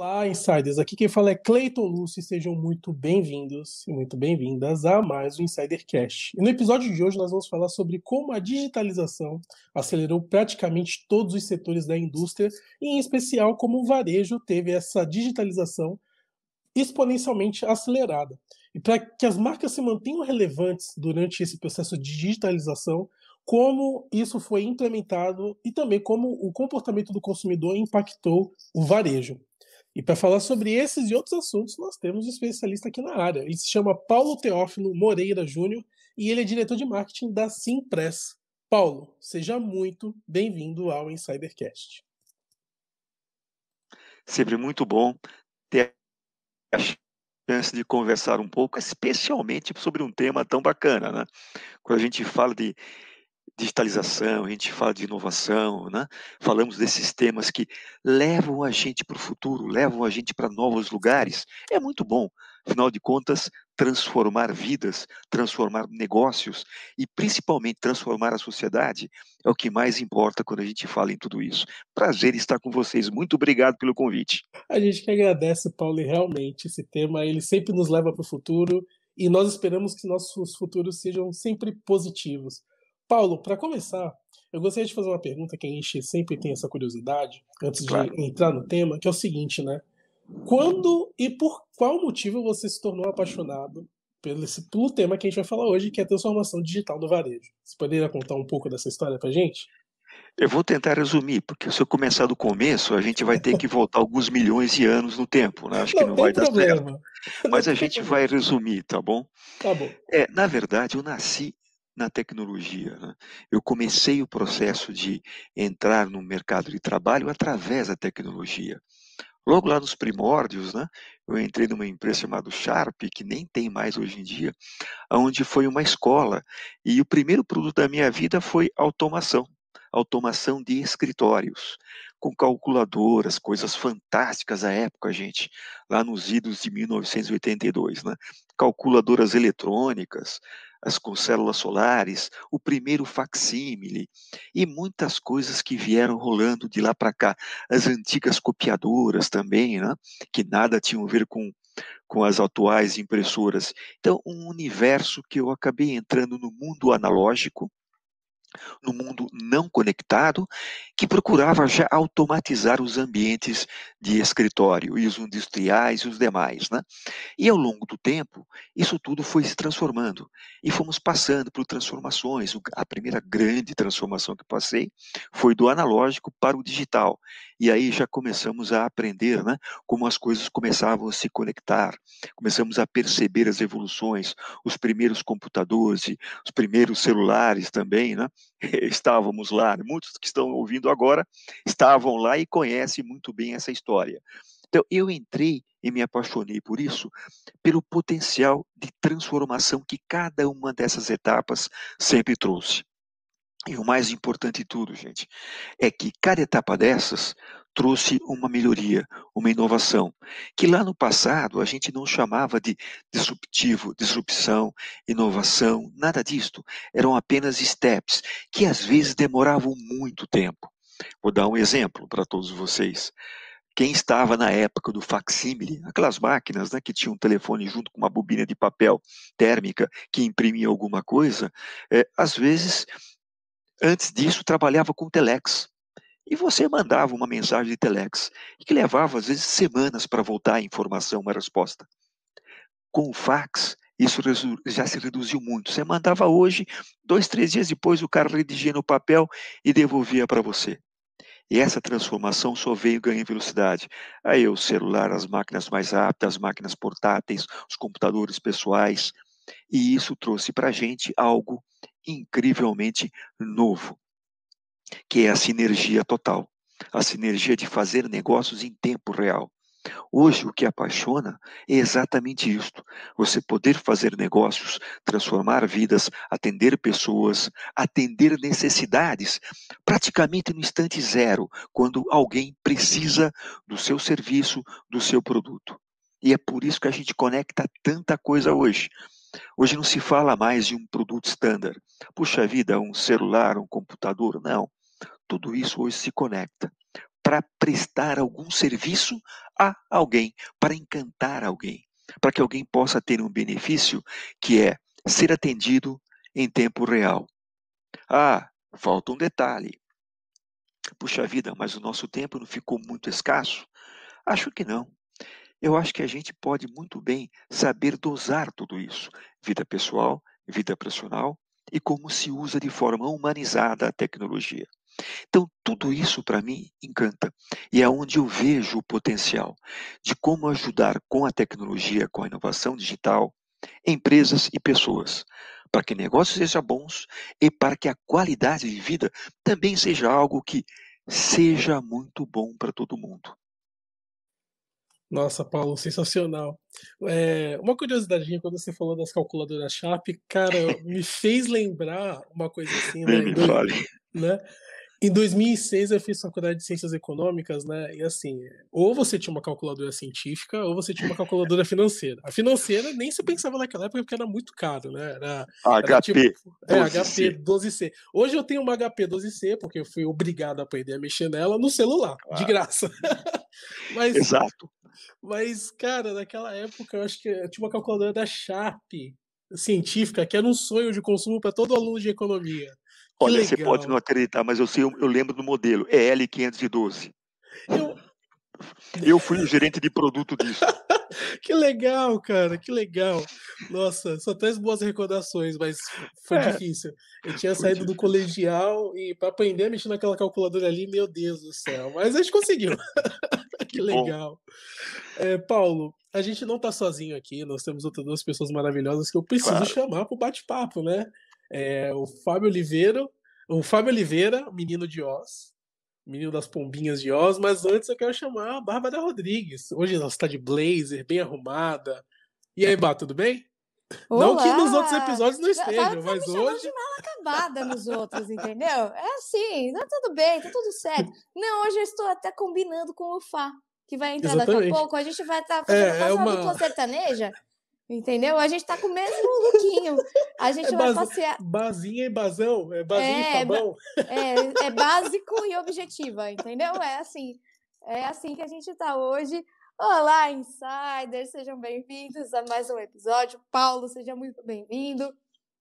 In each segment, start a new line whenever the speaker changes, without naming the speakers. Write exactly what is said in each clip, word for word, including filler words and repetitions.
Olá, insiders! Aqui quem fala é Cleiton Lúcio e sejam muito bem-vindos e muito bem-vindas a mais um InsiderCast. E no episódio de hoje nós vamos falar sobre como a digitalização acelerou praticamente todos os setores da indústria e, em especial, como o varejo teve essa digitalização exponencialmente acelerada. E para que as marcas se mantenham relevantes durante esse processo de digitalização, como isso foi implementado e também como o comportamento do consumidor impactou o varejo. E para falar sobre esses e outros assuntos, nós temos um especialista aqui na área. Ele se chama Paulo Teófilo Moreira Júnior e ele é diretor de marketing da Simpress. Paulo, seja muito bem-vindo ao InsiderCast.
Sempre muito bom ter a chance de conversar um pouco, especialmente sobre um tema tão bacana, né? Quando a gente fala de digitalização, a gente fala de inovação, né? Falamos desses temas que levam a gente para o futuro, levam a gente para novos lugares. É muito bom, afinal de contas, transformar vidas, transformar negócios e principalmente transformar a sociedade é o que mais importa quando a gente fala em tudo isso. Prazer estar com vocês. Muito obrigado pelo convite.
A gente que agradece, Paulo, e realmente esse tema ele sempre nos leva para o futuro e nós esperamos que nossos futuros sejam sempre positivos. Paulo, para começar, eu gostaria de fazer uma pergunta que a gente sempre tem essa curiosidade, antes de
Claro.
entrar no tema, que é o seguinte, né? Quando e por qual motivo você se tornou apaixonado pelo, esse, pelo tema que a gente vai falar hoje, que é a transformação digital do varejo? Você poderia contar um pouco dessa história pra gente?
Eu vou tentar resumir, porque se eu começar do começo, a gente vai ter que voltar alguns milhões de anos no tempo, né? Acho que
Não
não
tem
vai dar certo.
problema. Não
Mas a
tem
gente vai
problema.
resumir, tá bom?
Tá bom.
É, na verdade, eu nasci na tecnologia, né? Eu comecei o processo de entrar no mercado de trabalho através da tecnologia. Logo lá nos primórdios, né? Eu entrei numa empresa chamada Sharp, que nem tem mais hoje em dia, onde foi uma escola. E o primeiro produto da minha vida foi automação. Automação de escritórios, com calculadoras, coisas fantásticas à época, gente, lá nos idos de mil novecentos e oitenta e dois, né? Calculadoras eletrônicas, as com células solares, o primeiro facsímile e muitas coisas que vieram rolando de lá para cá. As antigas copiadoras também, né? Que nada tinham a ver com com as atuais impressoras. Então, um universo que eu acabei entrando no mundo analógico, no mundo não conectado, que procurava já automatizar os ambientes de escritório, e os industriais e os demais, né? E ao longo do tempo, isso tudo foi se transformando, e fomos passando por transformações. A primeira grande transformação que passei foi do analógico para o digital, e aí já começamos a aprender, né, como as coisas começavam a se conectar, começamos a perceber as evoluções, os primeiros computadores, os primeiros celulares também, né? Estávamos lá, muitos que estão ouvindo agora estavam lá e conhecem muito bem essa história. Então, eu entrei e me apaixonei por isso, pelo potencial de transformação que cada uma dessas etapas sempre trouxe. E o mais importante de tudo, gente, é que cada etapa dessas trouxe uma melhoria, uma inovação, que lá no passado a gente não chamava de disruptivo, disrupção, inovação, nada disto. Eram apenas steps, que às vezes demoravam muito tempo. Vou dar um exemplo para todos vocês. Quem estava na época do facsímile, aquelas máquinas, né, que tinham um telefone junto com uma bobina de papel térmica que imprimia alguma coisa, é, às vezes, antes disso, trabalhava com telex. E você mandava uma mensagem de telex, que levava, às vezes, semanas para voltar a informação, uma resposta. Com o fax, isso já se reduziu muito. Você mandava hoje, dois, três dias depois, o cara redigia no papel e devolvia para você. E essa transformação só veio ganhando velocidade. Aí o celular, as máquinas mais rápidas, as máquinas portáteis, os computadores pessoais. E isso trouxe para a gente algo incrivelmente novo, que é a sinergia total. A sinergia de fazer negócios em tempo real. Hoje, o que apaixona é exatamente isto. Você poder fazer negócios, transformar vidas, atender pessoas, atender necessidades, praticamente no instante zero, quando alguém precisa do seu serviço, do seu produto. E é por isso que a gente conecta tanta coisa hoje. Hoje não se fala mais de um produto standard. Puxa vida, um celular, um computador, não. Tudo isso hoje se conecta. para prestar algum serviço a alguém, para encantar alguém, para que alguém possa ter um benefício que é ser atendido em tempo real. Ah, falta um detalhe. Puxa vida, mas o nosso tempo não ficou muito escasso? Acho que não. Eu acho que a gente pode muito bem saber dosar tudo isso, vida pessoal, vida profissional, e como se usa de forma humanizada a tecnologia. Então, tudo isso para mim encanta, e é onde eu vejo o potencial de como ajudar com a tecnologia, com a inovação digital, empresas e pessoas, para que negócios sejam bons e para que a qualidade de vida também seja algo que seja muito bom para todo mundo.
Nossa, Paulo, sensacional. É, uma curiosidade, quando você falou das calculadoras Sharp, cara, me fez lembrar uma coisa assim,
Nem
né? Em,
me
dois,
fale.
né? Em dois mil e seis eu fiz faculdade de Ciências Econômicas, né? E assim, ou você tinha uma calculadora científica, ou você tinha uma calculadora financeira. A financeira nem se pensava naquela época porque era muito caro, né? Era, era tipo,
H P
é,
doze
H P
C.
doze C. Hoje eu tenho uma H P doze C, porque eu fui obrigado a aprender a mexer nela no celular, de
Claro.
graça. Mas
Exato.
mas, cara, naquela época eu acho que eu tinha uma calculadora da Sharp científica, que era um sonho de consumo para todo aluno de economia. Que
Olha, você pode não
legal.
acreditar, mas eu sei, eu lembro do modelo, é L quinhentos e doze.
Eu...
Eu fui o gerente de produto disso.
Que legal, cara, que legal. Nossa, só traz boas recordações, mas foi
É,
difícil. Eu tinha
foi
saído do
difícil.
colegial e para aprender a mexer naquela calculadora ali, meu Deus do céu. Mas a gente conseguiu.
Que
Que
bom.
legal. É, Paulo, a gente não tá sozinho aqui, nós temos outras duas pessoas maravilhosas que eu preciso
Claro.
chamar pro bate-papo, né? É, o Fábio Oliveira, o Fábio Oliveira, menino de Oz, menino das pombinhas de Oz, mas antes eu quero chamar a Bárbara Rodrigues. Hoje ela está de blazer, bem arrumada. E aí, Bá, tudo bem? Não que nos outros
Olá!
episódios não
Tá, tá
estejam, mas
me chamando
hoje.
de mal acabada nos outros, entendeu? É assim, tá tudo bem, tá tudo certo. Não, hoje eu estou até combinando com o Fá, que vai entrar daqui a
Exatamente.
pouco. A gente vai estar fazendo
É, é
quase uma
uma.
dupla sertaneja, entendeu? A gente tá com o mesmo lookinho. A
É
gente vai
base...
passear.
Bazinha e Bazão, é Bazinha e
É, ba-
Fabão.
é, é básico e objetiva, entendeu? É assim, é assim que a gente tá hoje. Olá, insiders, sejam bem-vindos a mais um episódio. Paulo, seja muito bem-vindo.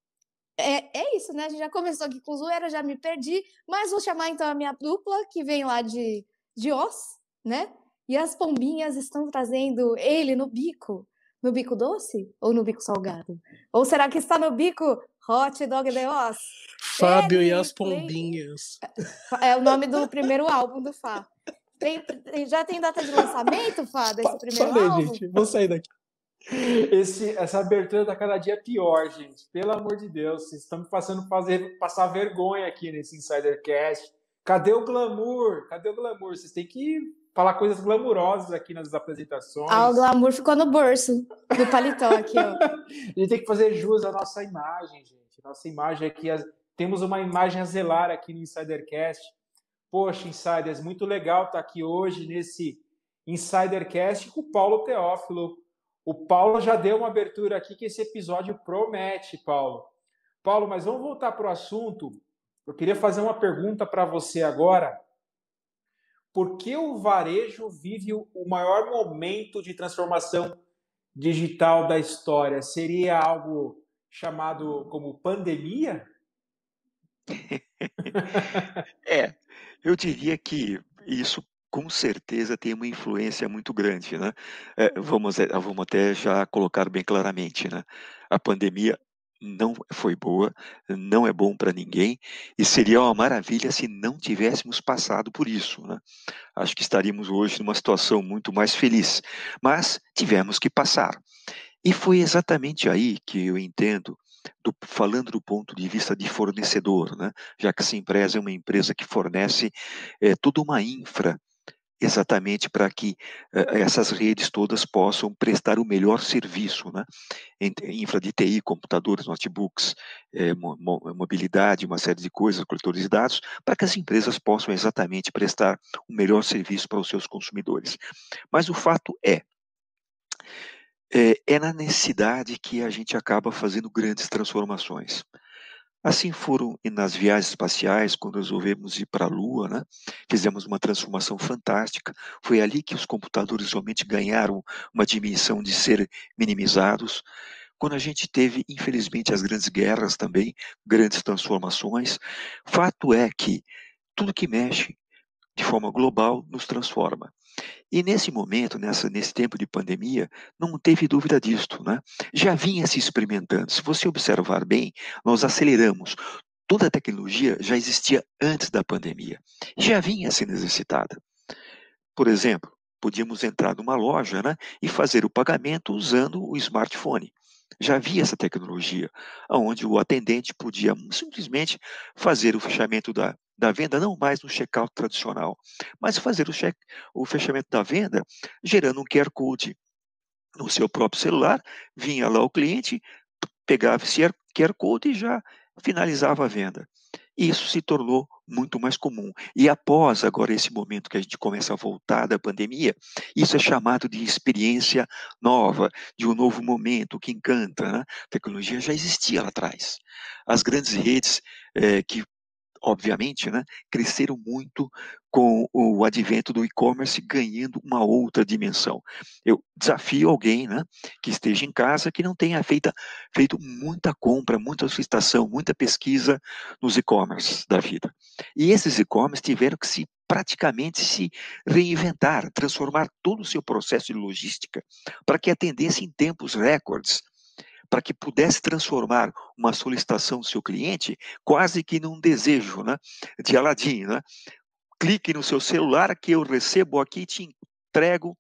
É, é isso, né? A gente já começou aqui com zoeira, já me perdi, mas vou chamar então a minha dupla, que vem lá de, de Oz, né? E as pombinhas estão trazendo ele no bico. No bico doce ou no bico salgado? Ou será que está no bico Hot Dog de Oz?
Fábio e
Ele,
as
Clay...
Pombinhas.
É o nome do primeiro álbum do Fá. Tem, tem, já tem data de lançamento, Fá, desse primeiro
Falei,
álbum?
gente, vou sair daqui.
Esse, essa abertura tá cada dia pior, gente. Pelo amor de Deus, vocês estão me fazendo fazer, passar vergonha aqui nesse Insidercast. Cadê o glamour? Cadê o glamour? Vocês têm que falar coisas glamourosas aqui nas apresentações.
Ah, o glamour ficou no bolso do paletó aqui, ó.
A gente tem que fazer jus à nossa imagem, gente. Nossa imagem aqui, temos uma imagem a zelar aqui no Insidercast. Poxa, Insiders, muito legal estar aqui hoje nesse Insidercast com o Paulo Teófilo. O Paulo já deu uma abertura aqui que esse episódio promete, Paulo. Paulo, mas vamos voltar para o assunto. Eu queria fazer uma pergunta para você agora. Por que o varejo vive o maior momento de transformação digital da história? Seria algo chamado como pandemia?
É, eu diria que isso com certeza tem uma influência muito grande, né? É, vamos, vamos até já colocar bem claramente, né? A pandemia não foi boa, não é bom para ninguém, e seria uma maravilha se não tivéssemos passado por isso, né? Acho que estaríamos hoje numa situação muito mais feliz, mas tivemos que passar. E foi exatamente aí que eu entendo, do, falando do ponto de vista de fornecedor, né? Já que essa empresa é uma empresa que fornece é, toda uma infra, exatamente para que uh, essas redes todas possam prestar o melhor serviço, né? Infra de T I, computadores, notebooks, eh, mo mobilidade, uma série de coisas, coletores de dados, para que as empresas possam exatamente prestar o melhor serviço para os seus consumidores. Mas o fato é, é, é na necessidade que a gente acaba fazendo grandes transformações. Assim foram nas viagens espaciais, quando resolvemos ir para a Lua, né? Fizemos uma transformação fantástica. Foi ali que os computadores realmente ganharam uma dimensão de ser minimizados. Quando a gente teve, infelizmente, as grandes guerras também, grandes transformações. Fato é que tudo que mexe de forma global nos transforma. E nesse momento, nessa, nesse tempo de pandemia, não teve dúvida disto, né? Já vinha se experimentando. Se você observar bem, nós aceleramos. Toda a tecnologia já existia antes da pandemia. Já vinha sendo exercitada. Por exemplo, podíamos entrar numa loja, né, e fazer o pagamento usando o smartphone. Já havia essa tecnologia, onde o atendente podia simplesmente fazer o fechamento da, da venda, não mais no checkout tradicional, mas fazer o, check, o fechamento da venda gerando um Q R Code no seu próprio celular, vinha lá o cliente, pegava esse Q R Code e já finalizava a venda. Isso se tornou muito mais comum. E após agora esse momento que a gente começa a voltar da pandemia, isso é chamado de experiência nova, de um novo momento que encanta, né? A tecnologia já existia lá atrás. As grandes redes eh, que obviamente, né, cresceram muito com o advento do e-commerce ganhando uma outra dimensão. Eu desafio alguém, né, que esteja em casa que não tenha feita, feito muita compra, muita solicitação, muita pesquisa nos e-commerce da vida. E esses e-commerce tiveram que se praticamente se reinventar, transformar todo o seu processo de logística para que atendesse em tempos recordes, para que pudesse transformar uma solicitação do seu cliente quase que num desejo, né, de Aladim, né? Clique no seu celular que eu recebo aqui e te entrego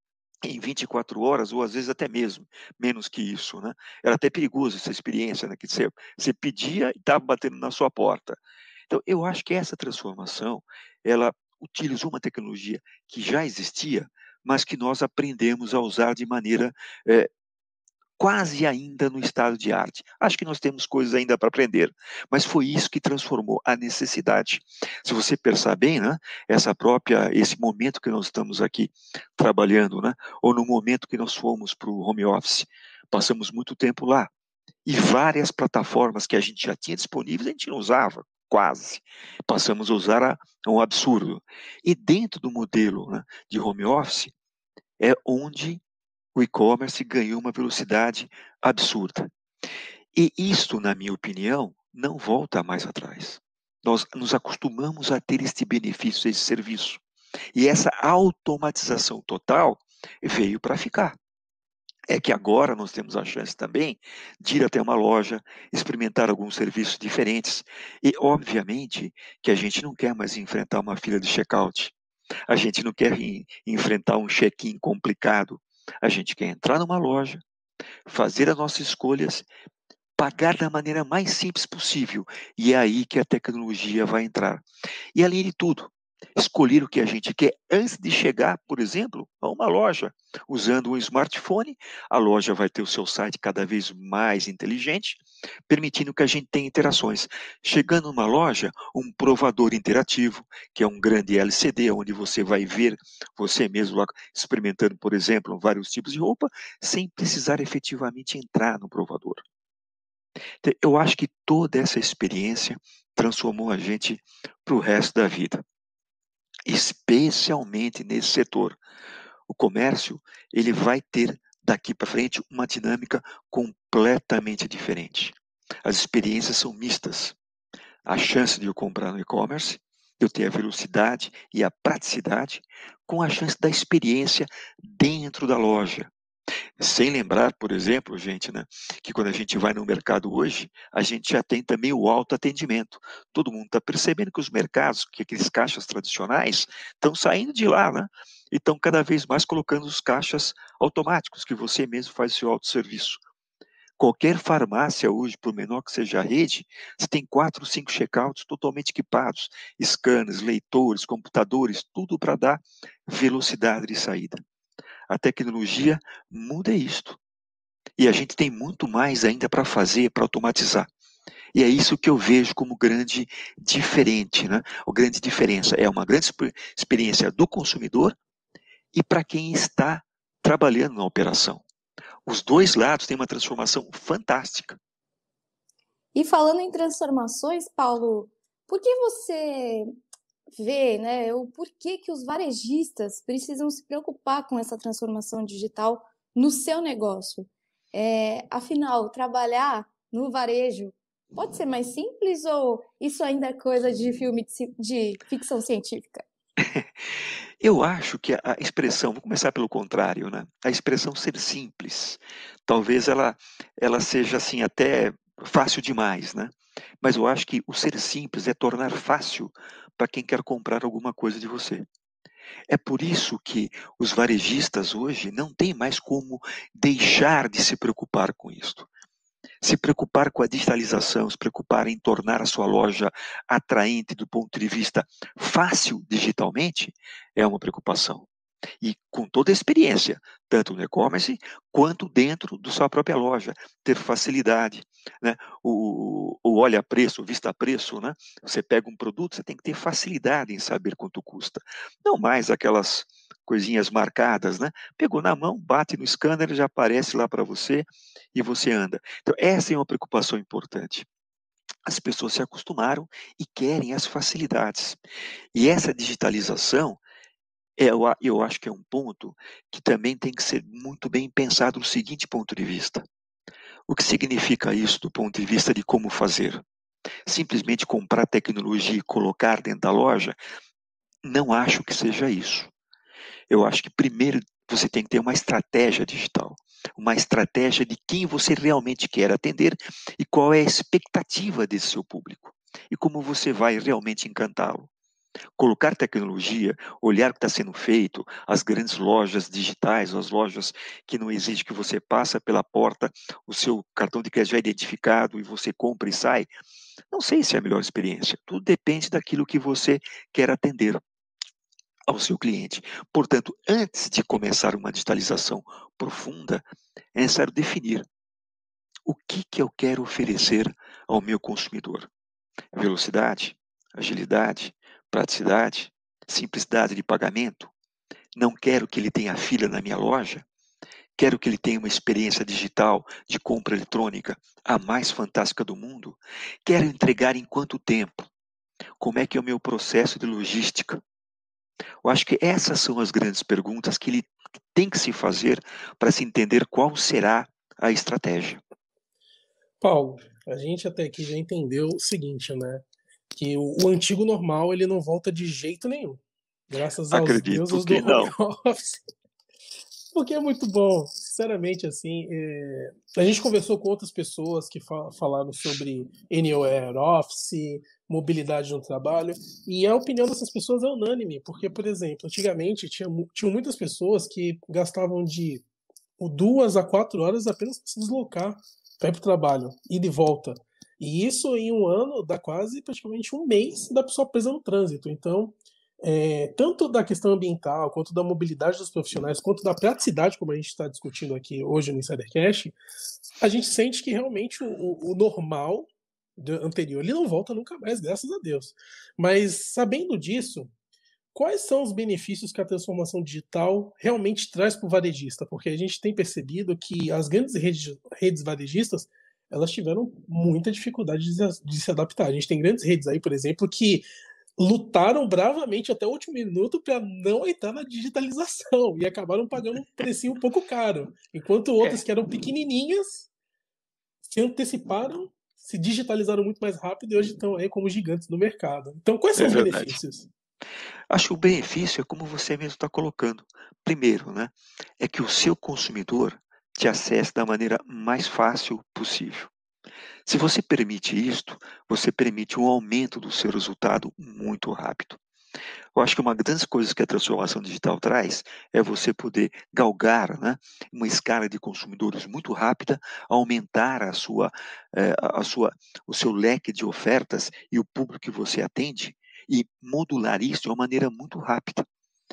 em vinte e quatro horas, ou às vezes até mesmo menos que isso, né? Era até perigoso essa experiência, né? Que você, você pedia e estava batendo na sua porta. Então, eu acho que essa transformação, ela utilizou uma tecnologia que já existia, mas que nós aprendemos a usar de maneira é, quase ainda no estado de arte. Acho que nós temos coisas ainda para aprender, mas foi isso que transformou a necessidade. Se você pensar bem, né, essa própria, esse momento que nós estamos aqui trabalhando, né, ou no momento que nós fomos para o home office, passamos muito tempo lá, e várias plataformas que a gente já tinha disponíveis, a gente não usava, quase. Passamos a usar a, a um absurdo. E dentro do modelo, né, de home office, é onde o e-commerce ganhou uma velocidade absurda. E isto, na minha opinião, não volta mais atrás. Nós nos acostumamos a ter este benefício, esse serviço. E essa automatização total veio para ficar. É que agora nós temos a chance também de ir até uma loja, experimentar alguns serviços diferentes. E, obviamente, que a gente não quer mais enfrentar uma fila de checkout. A gente não quer enfrentar um check-in complicado. A gente quer entrar numa loja, fazer as nossas escolhas, pagar da maneira mais simples possível. E é aí que a tecnologia vai entrar. E além de tudo, escolher o que a gente quer antes de chegar, por exemplo, a uma loja. Usando um smartphone, a loja vai ter o seu site cada vez mais inteligente, permitindo que a gente tenha interações. Chegando numa loja, um provador interativo, que é um grande L C D, onde você vai ver você mesmo lá experimentando, por exemplo, vários tipos de roupa, sem precisar efetivamente entrar no provador. Então, eu acho que toda essa experiência transformou a gente para o resto da vida, especialmente nesse setor. O comércio, ele vai ter daqui para frente uma dinâmica completamente diferente. As experiências são mistas. A chance de eu comprar no e-commerce, eu ter a velocidade e a praticidade, com a chance da experiência dentro da loja. Sem lembrar, por exemplo, gente, né, que quando a gente vai no mercado hoje, a gente já tem também o autoatendimento. Todo mundo está percebendo que os mercados, que aqueles caixas tradicionais, estão saindo de lá, né? E estão cada vez mais colocando os caixas automáticos, que você mesmo faz o seu autosserviço. Qualquer farmácia hoje, por menor que seja a rede, você tem quatro, cinco checkouts totalmente equipados, scanners, leitores, computadores, tudo para dar velocidade de saída. A tecnologia muda isto. E a gente tem muito mais ainda para fazer, para automatizar. E é isso que eu vejo como grande diferente, né? A grande diferença é uma grande experiência do consumidor e para quem está trabalhando na operação. Os dois lados têm uma transformação fantástica.
E falando em transformações, Paulo, por que você vê, né, o porquê que os varejistas precisam se preocupar com essa transformação digital no seu negócio? É, afinal, trabalhar no varejo pode ser mais simples ou isso ainda é coisa de filme de, ci- de ficção científica?
Eu acho que a a expressão, vou começar pelo contrário, né? A expressão ser simples, talvez ela, ela seja assim até fácil demais, né? Mas eu acho que o ser simples é tornar fácil para quem quer comprar alguma coisa de você. É por isso que os varejistas hoje não têm mais como deixar de se preocupar com isso. Se preocupar com a digitalização, se preocupar em tornar a sua loja atraente do ponto de vista fácil digitalmente, é uma preocupação. E com toda a experiência, tanto no e-commerce quanto dentro da sua própria loja, ter facilidade, né? O, o olha preço, vista preço, né? Você pega um produto, você tem que ter facilidade em saber quanto custa. Não mais aquelas coisinhas marcadas, né? Pegou na mão, bate no scanner, já aparece lá para você e você anda. Então, essa é uma preocupação importante. As pessoas se acostumaram e querem as facilidades. E essa digitalização, é, eu, a- eu acho que é um ponto que também tem que ser muito bem pensado do seguinte ponto de vista. O que significa isso do ponto de vista de como fazer? Simplesmente comprar tecnologia e colocar dentro da loja? Não acho que seja isso. Eu acho que primeiro você tem que ter uma estratégia digital, uma estratégia de quem você realmente quer atender e qual é a expectativa desse seu público e como você vai realmente encantá-lo. Colocar tecnologia, olhar o que está sendo feito, as grandes lojas digitais, as lojas que não exigem que você passe pela porta, o seu cartão de crédito já é identificado e você compra e sai. Não sei se é a melhor experiência. Tudo depende daquilo que você quer atender ao seu cliente. Portanto, antes de começar uma digitalização profunda, é necessário definir o que, que eu quero oferecer ao meu consumidor. Velocidade, agilidade, praticidade, simplicidade de pagamento. Não quero que ele tenha fila na minha loja. Quero que ele tenha uma experiência digital de compra eletrônica a mais fantástica do mundo. Quero entregar em quanto tempo? Como é que é o meu processo de logística? Eu acho que essas são as grandes perguntas que ele tem que se fazer para se entender qual será a estratégia.
Paulo, a gente até aqui já entendeu o seguinte, né? Que o, o antigo normal ele não volta de jeito nenhum. Graças aos
Acredito
deuses do
que
home
não.
office. Porque é muito bom, sinceramente, assim, é, a gente conversou com outras pessoas que fa falaram sobre Anywhere Office, mobilidade no trabalho, e a opinião dessas pessoas é unânime, porque, por exemplo, antigamente tinha, mu- tinham muitas pessoas que gastavam de duas a quatro horas apenas para se deslocar para ir para o trabalho, ir de volta. E isso em um ano dá quase praticamente um mês da pessoa presa no trânsito. Então, é, tanto da questão ambiental, quanto da mobilidade dos profissionais, quanto da praticidade, como a gente está discutindo aqui hoje no Insidercast, a gente sente que realmente o, o normal anterior ele não volta nunca mais, graças a Deus. Mas sabendo disso, quais são os benefícios que a transformação digital realmente traz para o varejista? Porque a gente tem percebido que as grandes redes, redes varejistas elas tiveram muita dificuldade de, de se adaptar. A gente tem grandes redes aí, por exemplo, que lutaram bravamente até o último minuto para não entrar na digitalização e acabaram pagando um precinho um pouco caro, enquanto outras
É,
que eram pequenininhas se anteciparam, se digitalizaram muito mais rápido e hoje estão aí como gigantes no mercado. Então, quais são
é
os
verdade.
benefícios?
Acho que o benefício é como você mesmo está colocando. Primeiro, né, é que o seu consumidor te acesse da maneira mais fácil possível. Se você permite isto, você permite um aumento do seu resultado muito rápido. Eu acho que uma das coisas que a transformação digital traz é você poder galgar, né, uma escala de consumidores muito rápida, aumentar a sua, eh, a sua, o seu leque de ofertas e o público que você atende e modular isso de uma maneira muito rápida.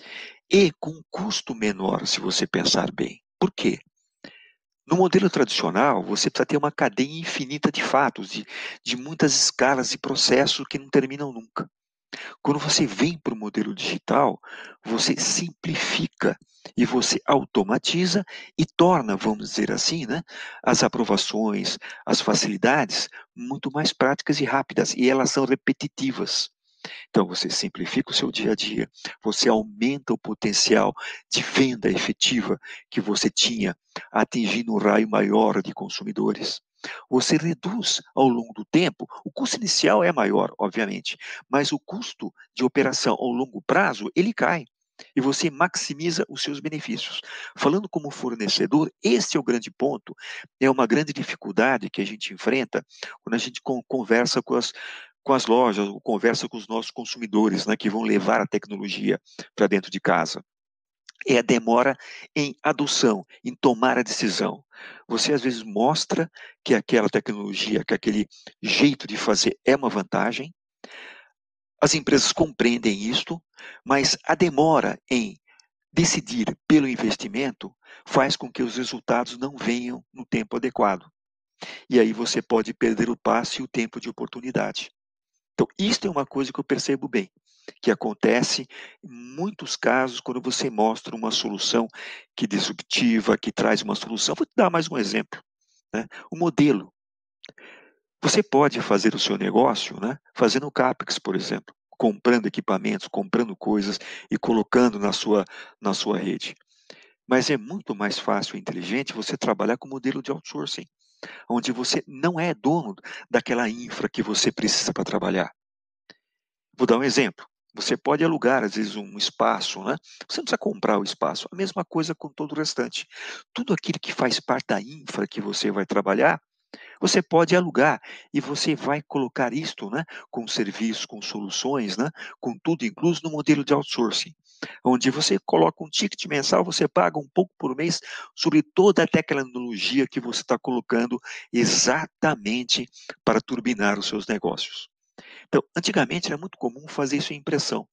E com um custo menor, se você pensar bem. Por quê? No modelo tradicional, você precisa ter uma cadeia infinita de fatos, de, de muitas escalas e processos que não terminam nunca. Quando você vem para o modelo digital, você simplifica e você automatiza e torna, vamos dizer assim, né, as aprovações, as facilidades muito mais práticas e rápidas, e elas são repetitivas. Então, você simplifica o seu dia a dia, você aumenta o potencial de venda efetiva que você tinha, atingindo um raio maior de consumidores. Você reduz ao longo do tempo, o custo inicial é maior, obviamente, mas o custo de operação ao longo prazo, ele cai. E você maximiza os seus benefícios. Falando como fornecedor, esse é o grande ponto, é uma grande dificuldade que a gente enfrenta quando a gente conversa com as, com as lojas, ou conversa com os nossos consumidores, né, que vão levar a tecnologia para dentro de casa. É a demora em adoção, em tomar a decisão. Você às vezes mostra que aquela tecnologia, que aquele jeito de fazer é uma vantagem. As empresas compreendem isto, mas a demora em decidir pelo investimento faz com que os resultados não venham no tempo adequado. E aí você pode perder o passe e o tempo de oportunidade. Então, isto é uma coisa que eu percebo bem, que acontece em muitos casos quando você mostra uma solução que disruptiva, que traz uma solução. Vou te dar mais um exemplo, né? O modelo. Você pode fazer o seu negócio, né, fazendo CAPEX, por exemplo, comprando equipamentos, comprando coisas e colocando na sua, na sua rede. Mas é muito mais fácil e inteligente você trabalhar com modelo de outsourcing, onde você não é dono daquela infra que você precisa para trabalhar. Vou dar um exemplo. Você pode alugar, às vezes, um espaço, né? Você não precisa comprar o espaço. A mesma coisa com todo o restante. Tudo aquilo que faz parte da infra que você vai trabalhar, você pode alugar e você vai colocar isto, né, com serviços, com soluções, né, com tudo incluso no modelo de outsourcing, onde você coloca um ticket mensal, você paga um pouco por mês sobre toda a tecnologia que você está colocando exatamente para turbinar os seus negócios. Então, antigamente era muito comum fazer isso em impressão.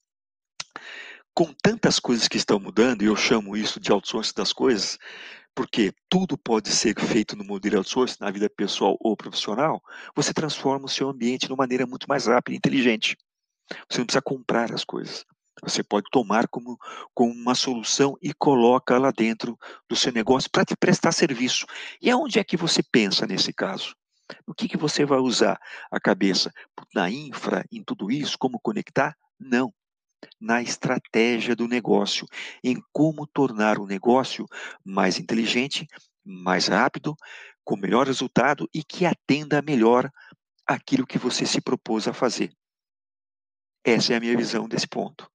Com tantas coisas que estão mudando, e eu chamo isso de outsourcing das coisas, porque tudo pode ser feito no modelo outsourcing, na vida pessoal ou profissional, você transforma o seu ambiente de uma maneira muito mais rápida e inteligente. Você não precisa comprar as coisas. Você pode tomar como, como uma solução e coloca lá dentro do seu negócio para te prestar serviço. E aonde é que você pensa nesse caso? No que, que você vai usar a cabeça? Na infra, em tudo isso, como conectar? Não. Na estratégia do negócio, em como tornar o negócio mais inteligente, mais rápido, com melhor resultado e que atenda melhor aquilo que você se propôs a fazer. Essa é a minha visão desse ponto.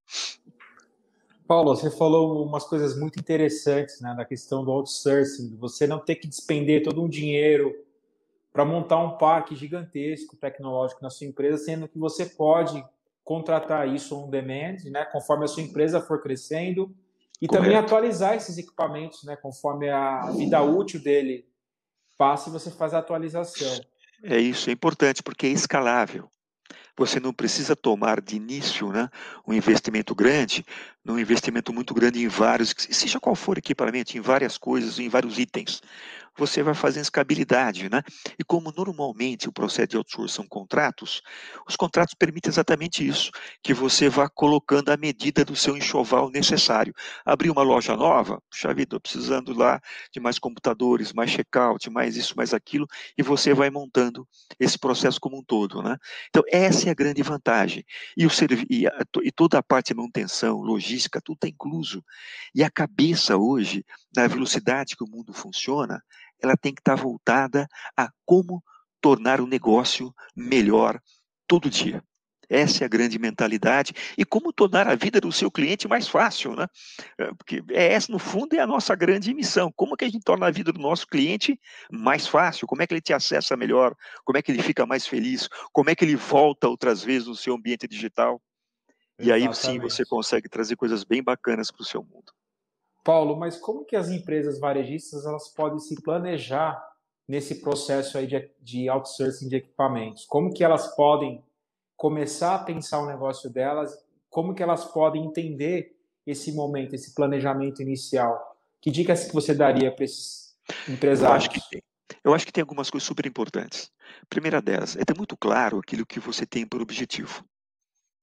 Paulo, você falou umas coisas muito interessantes, né, da questão do outsourcing, você não ter que despender todo um dinheiro para montar um parque gigantesco tecnológico na sua empresa, sendo que você pode contratar isso on demand, né, conforme a sua empresa for crescendo, e
Correto.
também atualizar esses equipamentos, né, conforme a vida útil dele passa e você faz a atualização.
É isso, é importante porque é escalável. Você não precisa tomar de início, né, um investimento grande, um investimento muito grande em vários, seja qual for o equipamento, em várias coisas, em vários itens. Você vai fazendo escalabilidade, né? E como normalmente o processo de outsourcing são contratos, os contratos permitem exatamente isso, que você vá colocando a medida do seu enxoval necessário. Abrir uma loja nova, puxa vida, estou precisando lá de mais computadores, mais check-out, mais isso, mais aquilo, e você vai montando esse processo como um todo, né? Então, essa é a grande vantagem. E, o servi- e, a, e toda a parte de manutenção, logística, tudo está incluso. E a cabeça hoje, na velocidade que o mundo funciona, ela tem que estar voltada a como tornar o negócio melhor todo dia. Essa é a grande mentalidade. E como tornar a vida do seu cliente mais fácil, né? Porque é essa, no fundo, é a nossa grande missão. Como que a gente torna a vida do nosso cliente mais fácil? Como é que ele te acessa melhor? Como é que ele fica mais feliz? Como é que ele volta outras vezes no seu ambiente digital? E aí sim você
Exatamente.
consegue trazer coisas bem bacanas para o seu mundo.
Paulo, mas como que as empresas varejistas elas podem se planejar nesse processo aí de, de outsourcing de equipamentos? Como que elas podem começar a pensar o negócio delas? Como que elas podem entender esse momento, esse planejamento inicial? Que dicas que você daria para esses
Eu
empresários?
acho que tem. Eu acho que tem algumas coisas super importantes. A primeira delas é ter muito claro aquilo que você tem por objetivo.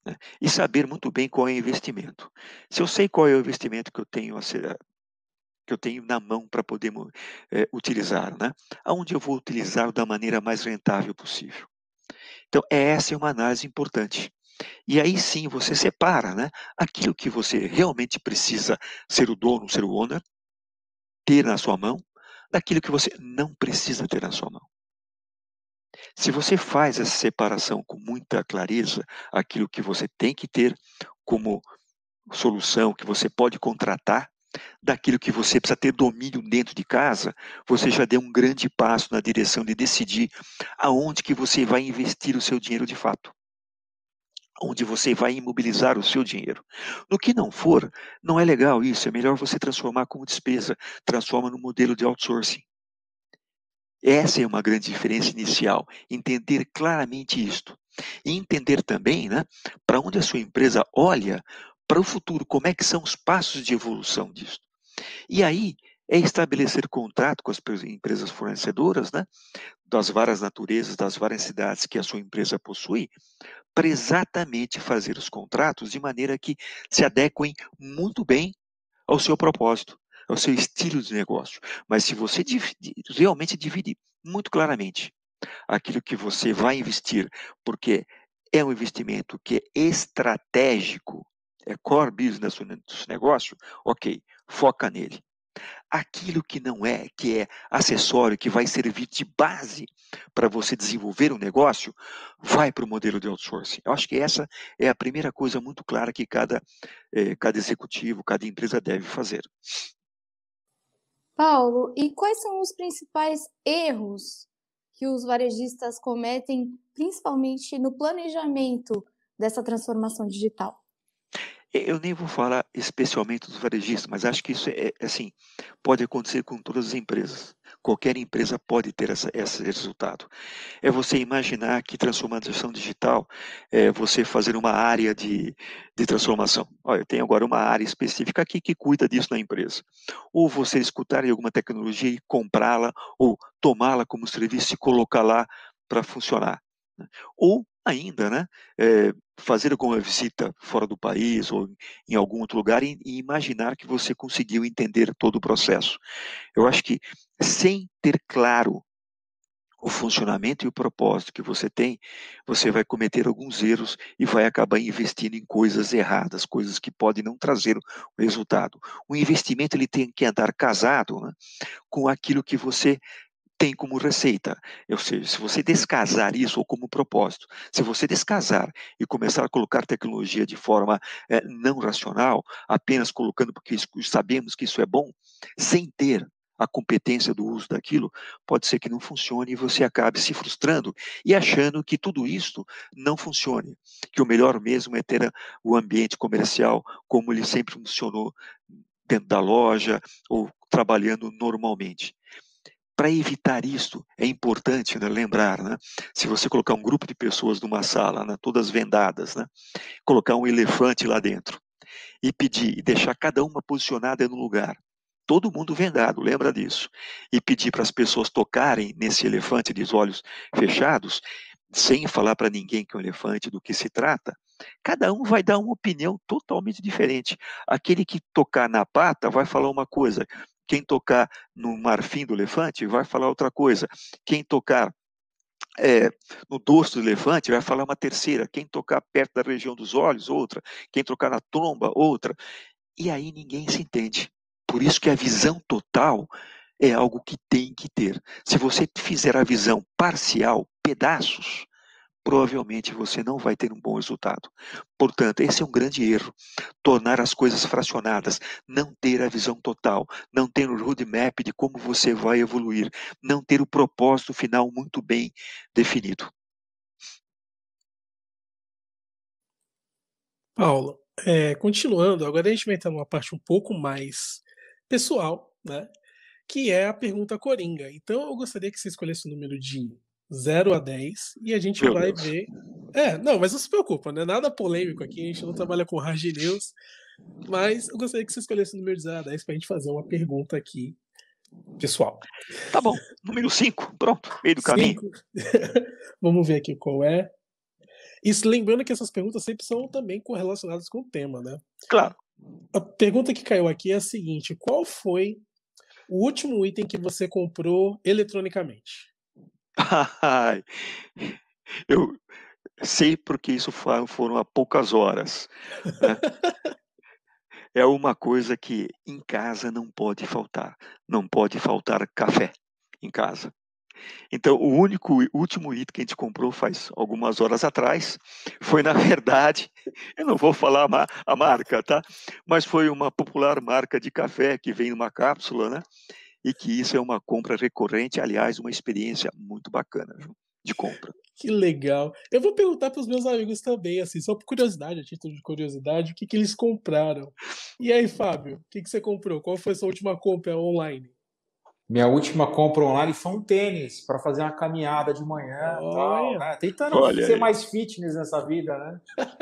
né? E saber muito bem qual é o investimento. Se eu sei qual é o investimento que eu tenho a ser, que eu tenho na mão para poder é, utilizar, né? Aonde eu vou utilizar da maneira mais rentável possível. Então, essa é uma análise importante. E aí sim você separa, né, aquilo que você realmente precisa ser o dono, ser o owner, ter na sua mão, daquilo que você não precisa ter na sua mão. Se você faz essa separação com muita clareza, aquilo que você tem que ter como solução, que você pode contratar, daquilo que você precisa ter domínio dentro de casa, você já deu um grande passo na direção de decidir aonde que você vai investir o seu dinheiro de fato. Onde você vai imobilizar o seu dinheiro. No que não for, não é legal isso, é melhor você transformar como despesa, transforma no modelo de outsourcing. Essa é uma grande diferença inicial, entender claramente isto. E entender também, né, para onde a sua empresa olha para o futuro, como é que são os passos de evolução disso. E aí é estabelecer contrato com as empresas fornecedoras, né, das várias naturezas, das várias cidades que a sua empresa possui, para exatamente fazer os contratos de maneira que se adequem muito bem ao seu propósito, ao seu estilo de negócio. Mas se você divide, realmente divide muito claramente aquilo que você vai investir, porque é um investimento que é estratégico, é core business do negócio, ok, foca nele. Aquilo que não é, que é acessório, que vai servir de base para você desenvolver um negócio, vai para o modelo de outsourcing. Eu acho que essa é a primeira coisa muito clara que cada, eh, cada executivo, cada empresa deve fazer.
Paulo, e quais são os principais erros que os varejistas cometem, principalmente no planejamento dessa transformação digital?
Eu nem vou falar especialmente dos varejistas, mas acho que isso é, assim, pode acontecer com todas as empresas. Qualquer empresa pode ter essa, esse resultado. É você imaginar que transformação digital é você fazer uma área de, de transformação. Olha, eu tenho agora uma área específica aqui que cuida disso na empresa. Ou você escutar alguma tecnologia e comprá-la, ou tomá-la como serviço e colocar lá para funcionar. Ou ainda, né, é, fazer alguma visita fora do país ou em algum outro lugar e, e imaginar que você conseguiu entender todo o processo. Eu acho que sem ter claro o funcionamento e o propósito que você tem, você vai cometer alguns erros e vai acabar investindo em coisas erradas, coisas que podem não trazer o resultado. O investimento ele tem que andar casado, né, com aquilo que você tem como receita. Ou seja, se você descasar isso ou como propósito, se você descasar e começar a colocar tecnologia de forma é, não racional, apenas colocando porque sabemos que isso é bom, sem ter a competência do uso daquilo, pode ser que não funcione e você acabe se frustrando e achando que tudo isso não funcione, que o melhor mesmo é ter o ambiente comercial como ele sempre funcionou dentro da loja ou trabalhando normalmente. Para evitar isso, é importante, né, lembrar, né, se você colocar um grupo de pessoas numa sala, né, todas vendadas, né, colocar um elefante lá dentro e pedir, e deixar cada uma posicionada no lugar, todo mundo vendado, lembra disso, e pedir para as pessoas tocarem nesse elefante de olhos fechados, sem falar para ninguém que é um elefante, do que se trata, cada um vai dar uma opinião totalmente diferente. Aquele que tocar na pata vai falar uma coisa, quem tocar no marfim do elefante vai falar outra coisa, quem tocar é, no dorso do elefante vai falar uma terceira, quem tocar perto da região dos olhos, outra, quem tocar na tromba, outra, e aí ninguém se entende. Por isso que a visão total é algo que tem que ter. Se você fizer a visão parcial, pedaços, provavelmente você não vai ter um bom resultado. Portanto, esse é um grande erro. Tornar as coisas fracionadas, não ter a visão total, não ter o roadmap de como você vai evoluir, não ter o propósito final muito bem definido.
Paulo, é, continuando, agora a gente vai entrar numa parte um pouco mais pessoal, né? Que é a pergunta coringa. Então eu gostaria que você escolhesse o número de zero a dez e a gente
Meu
vai
Deus.
ver. É, não, mas não se preocupa, não é nada polêmico aqui, a gente não trabalha com hard news, mas eu gostaria que você escolhesse o número de zero a dez para a gente fazer uma pergunta aqui pessoal.
Tá bom, número cinco, pronto, meio do caminho.
Cinco. Vamos ver aqui qual é. Isso, lembrando que essas perguntas sempre são também correlacionadas com o tema, né?
Claro.
A pergunta que caiu aqui é a seguinte: qual foi o último item que você comprou eletronicamente?
Ai, eu sei porque isso fa- foram há poucas horas, né? É uma coisa que em casa não pode faltar. Não pode faltar café em casa. Então, o único o último item que a gente comprou faz algumas horas atrás foi, na verdade, eu não vou falar a, ma- a marca, tá? Mas foi uma popular marca de café que vem numa cápsula, né? E que isso é uma compra recorrente, aliás, uma experiência muito bacana, viu, de compra.
Que legal. Eu vou perguntar para os meus amigos também, assim, só por curiosidade, a título de curiosidade, o que, que eles compraram. E aí, Fábio, o que, que você comprou? Qual foi a sua última compra online?
Minha última compra online foi um tênis para fazer uma caminhada de manhã, tal,
Olha,
né? Tentando
Olha
ser
aí.
mais fitness nessa vida, né?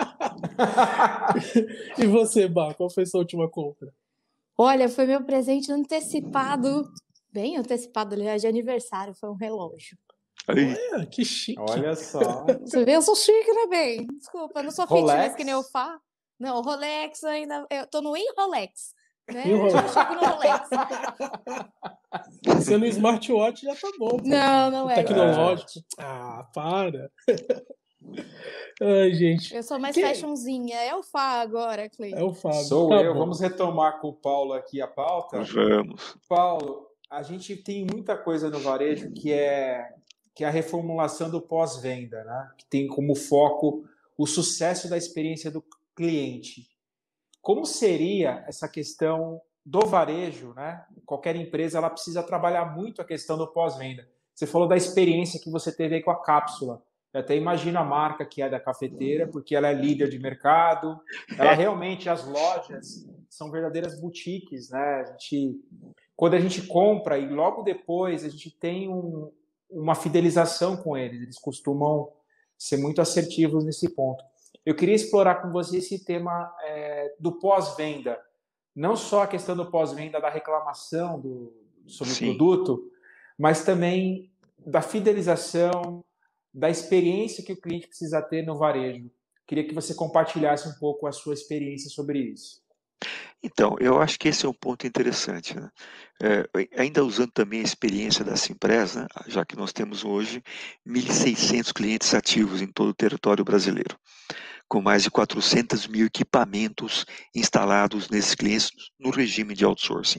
e você, Bá, qual foi a sua última compra?
Olha, foi meu presente antecipado, bem antecipado, aliás, de aniversário, foi um relógio.
Aí,
Olha, que chique.
Olha só.
Você vê, eu sou chique, né, bem? Desculpa, eu não sou fitness
Rolex?
que nem eu Fá. Não, Rolex ainda. Eu tô no in-Rolex, né?
E o
Já
Rolex?
chego no Rolex.
Sendo smartwatch já tá bom. Pô.
Não, não
O
é
tecnológico.
smartwatch.
Ah, para. Ai, gente.
Eu sou mais
Que...
fashionzinha. É o Fá agora, Clay.
É o Fábio.
Sou
Tá
eu.
bom.
Vamos retomar com o Paulo aqui a pauta.
vamos.
Paulo, a gente tem muita coisa no varejo que é, que é a reformulação do pós-venda, né? Que tem como foco o sucesso da experiência do cliente. Como seria essa questão do varejo, né? Qualquer empresa ela precisa trabalhar muito a questão do pós-venda. Você falou da experiência que você teve aí com a cápsula. Eu até imagino a marca que é da cafeteira, porque ela é líder de mercado. Ela realmente, as lojas são verdadeiras boutiques, né? A gente, quando a gente compra e logo depois a gente tem um, uma fidelização com eles, eles costumam ser muito assertivos nesse ponto. Eu queria explorar com você esse tema é, do pós-venda, não só a questão do pós-venda da reclamação do, sobre
Sim.
o produto, mas também da fidelização, da experiência que o cliente precisa ter no varejo. Queria que você compartilhasse um pouco a sua experiência sobre isso.
Então, eu acho que esse é um ponto interessante, né? É, ainda usando também a experiência da Simpress, né? Já que nós temos hoje mil e seiscentos clientes ativos em todo o território brasileiro, com mais de quatrocentos mil equipamentos instalados nesses clientes no regime de outsourcing.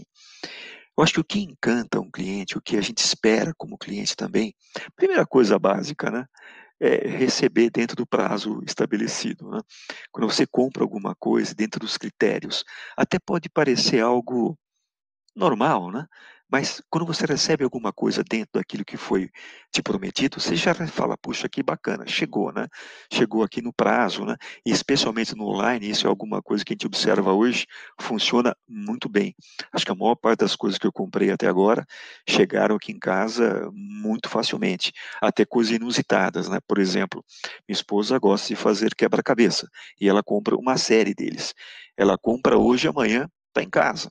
Eu acho que o que encanta um cliente, o que a gente espera como cliente também, primeira coisa básica, né? É receber dentro do prazo estabelecido, né? Quando você compra alguma coisa dentro dos critérios, até pode parecer algo normal, né? Mas quando você recebe alguma coisa dentro daquilo que foi te prometido, você já fala, puxa, que bacana, chegou, né? Chegou aqui no prazo, né? E especialmente no online, isso é alguma coisa que a gente observa hoje, funciona muito bem. Acho que a maior parte das coisas que eu comprei até agora chegaram aqui em casa muito facilmente, até coisas inusitadas, né? Por exemplo, minha esposa gosta de fazer quebra-cabeça e ela compra uma série deles. Ela compra hoje e amanhã está em casa.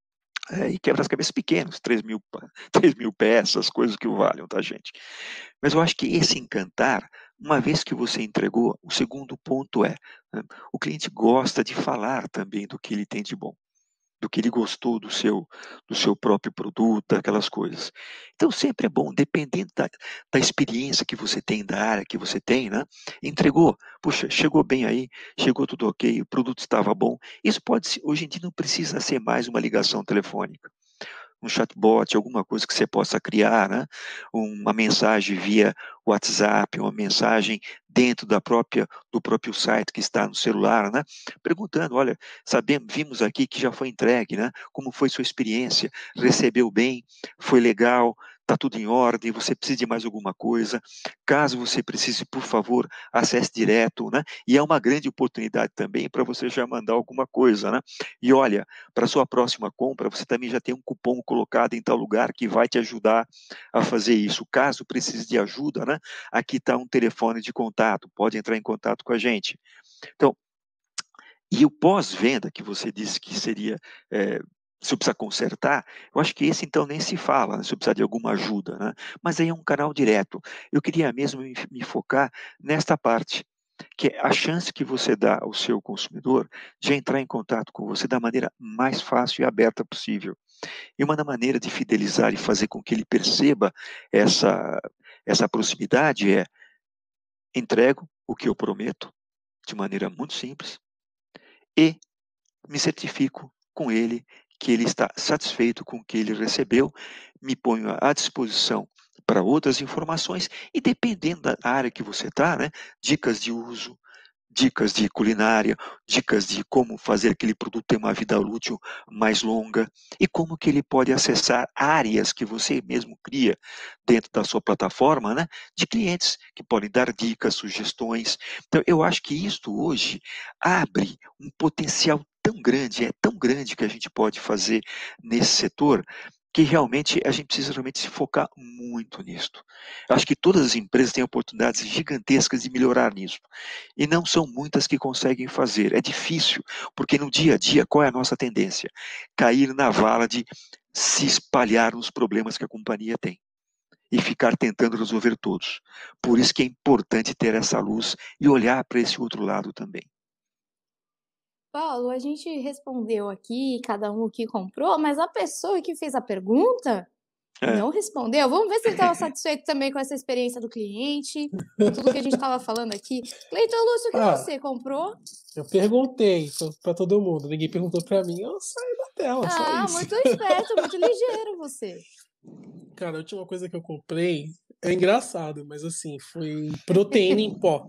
É, e quebra-cabeças pequenos, três mil, três mil peças, coisas que o valham, tá, gente? Mas eu acho que esse encantar, uma vez que você entregou, o segundo ponto é, né, o cliente gosta de falar também do que ele tem de bom, do que ele gostou do seu, do seu próprio produto, daquelas coisas. Então sempre é bom, dependendo da, da experiência que você tem, da área que você tem, né? Entregou, puxa, chegou bem aí, chegou tudo ok, o produto estava bom. Isso pode ser, hoje em dia não precisa ser mais uma ligação telefônica. Um chatbot, alguma coisa que você possa criar, né? Uma mensagem via WhatsApp, uma mensagem dentro da própria, do próprio site que está no celular, né? Perguntando, olha, sabemos, vimos aqui que já foi entregue, né? Como foi sua experiência? Recebeu bem? Foi legal? Está tudo em ordem? Você precisa de mais alguma coisa? Caso você precise, por favor, acesse direto, né? E é uma grande oportunidade também para você já mandar alguma coisa, né? E olha, para sua próxima compra, você também já tem um cupom colocado em tal lugar que vai te ajudar a fazer isso. Caso precise de ajuda, né? Aqui está um telefone de contato, pode entrar em contato com a gente. Então, e o pós-venda que você disse que seria, é, se precisa consertar, eu acho que esse então nem se fala, né, se precisar de alguma ajuda, né? Mas aí é um canal direto. Eu queria mesmo me, me focar nesta parte. que é a chance que você dá ao seu consumidor de entrar em contato com você da maneira mais fácil e aberta possível. E uma maneira de fidelizar e fazer com que ele perceba essa, essa proximidade é: entrego o que eu prometo, de maneira muito simples, e me certifico com ele que ele está satisfeito com o que ele recebeu, me ponho à disposição para outras informações e, dependendo da área que você está, né, dicas de uso, dicas de culinária, dicas de como fazer aquele produto ter uma vida útil mais longa e como que ele pode acessar áreas que você mesmo cria dentro da sua plataforma, né, de clientes que podem dar dicas, sugestões. Então, eu acho que isto hoje abre um potencial tão grande, é tão grande que a gente pode fazer nesse setor, que realmente a gente precisa realmente se focar muito nisto. Eu acho que todas as empresas têm oportunidades gigantescas de melhorar nisso. E não são muitas que conseguem fazer. É difícil, porque no dia a dia, qual é a nossa tendência? Cair na vala de se espalhar nos problemas que a companhia tem e ficar tentando resolver todos. Por isso que é importante ter essa luz e olhar para esse outro lado também.
Paulo, a gente respondeu aqui, cada um o que comprou, mas a pessoa que fez a pergunta
É.
não respondeu. Vamos ver se ele estava satisfeito também com essa experiência do cliente, com tudo que a gente estava falando aqui. Cleiton Lúcio, o que
Ah,
você comprou?
Eu perguntei para todo mundo, ninguém perguntou para mim, eu saí da tela, só
Ah,
isso.
muito esperto, muito ligeiro você.
Cara, a última coisa que eu comprei é engraçado, mas assim, foi proteína em pó.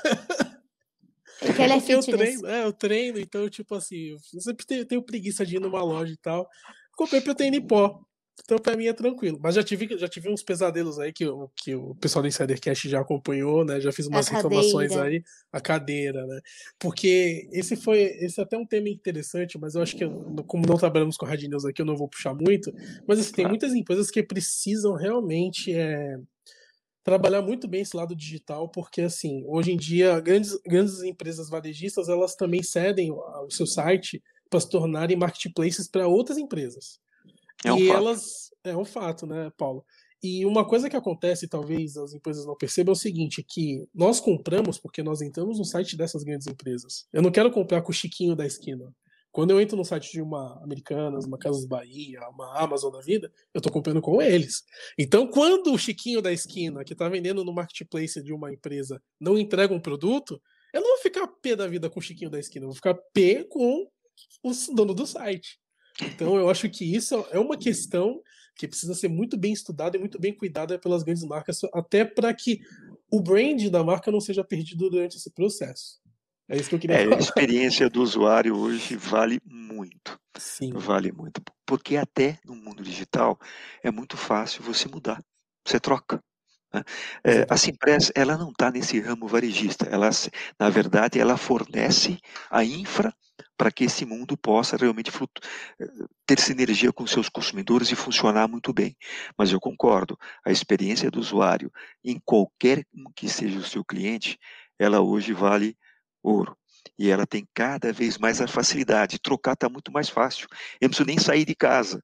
É que ela é
Porque eu
fitness.
treino, é, eu treino, então, tipo assim, eu sempre tenho, tenho preguiça de ir numa loja e tal. Comprei proteína em pó. Então, pra mim é tranquilo. Mas já tive, já tive uns pesadelos aí que, o- que o pessoal do Insidercast já acompanhou, né? Já fiz
A
umas reclamações
cadeira.
aí. A cadeira, né? Porque esse foi, esse é até um tema interessante, mas eu acho que, eu- como não trabalhamos com Hard News aqui, eu não vou puxar muito. Mas assim, tem
Claro.
muitas empresas que precisam realmente é, trabalhar muito bem esse lado digital, porque assim, hoje em dia, grandes, grandes empresas varejistas, elas também cedem o o seu site para se tornarem marketplaces para outras empresas.
É um
E
fato.
elas. É um fato, né, Paulo? E uma coisa que acontece, talvez as empresas não percebam, é o seguinte: que nós compramos porque nós entramos no site dessas grandes empresas. Eu não quero comprar com o Chiquinho da esquina. Quando eu entro no site de uma Americanas, uma Casas Bahia, uma Amazon da vida, eu tô comprando com eles. Então, quando o Chiquinho da esquina, que tá vendendo no marketplace de uma empresa, não entrega um produto, eu não vou ficar pé da vida com o Chiquinho da esquina, eu vou ficar pé com o dono do site. Então, eu acho que isso é uma questão que precisa ser muito bem estudada e muito bem cuidada pelas grandes marcas, até para que o brand da marca não seja perdido durante esse processo. É isso que eu queria
É, a
falar.
experiência do usuário hoje vale muito.
Sim.
Vale muito. Porque até no mundo digital é muito fácil você mudar. Você troca. Né? É, a Simpress, ela não está nesse ramo varejista. Ela, na verdade, ela fornece a infra para que esse mundo possa realmente flutu- ter sinergia com seus consumidores e funcionar muito bem. Mas eu concordo, a experiência do usuário, em qualquer um que seja o seu cliente, ela hoje vale ouro. E ela tem cada vez mais a facilidade. Trocar está muito mais fácil. Eu não preciso nem sair de casa.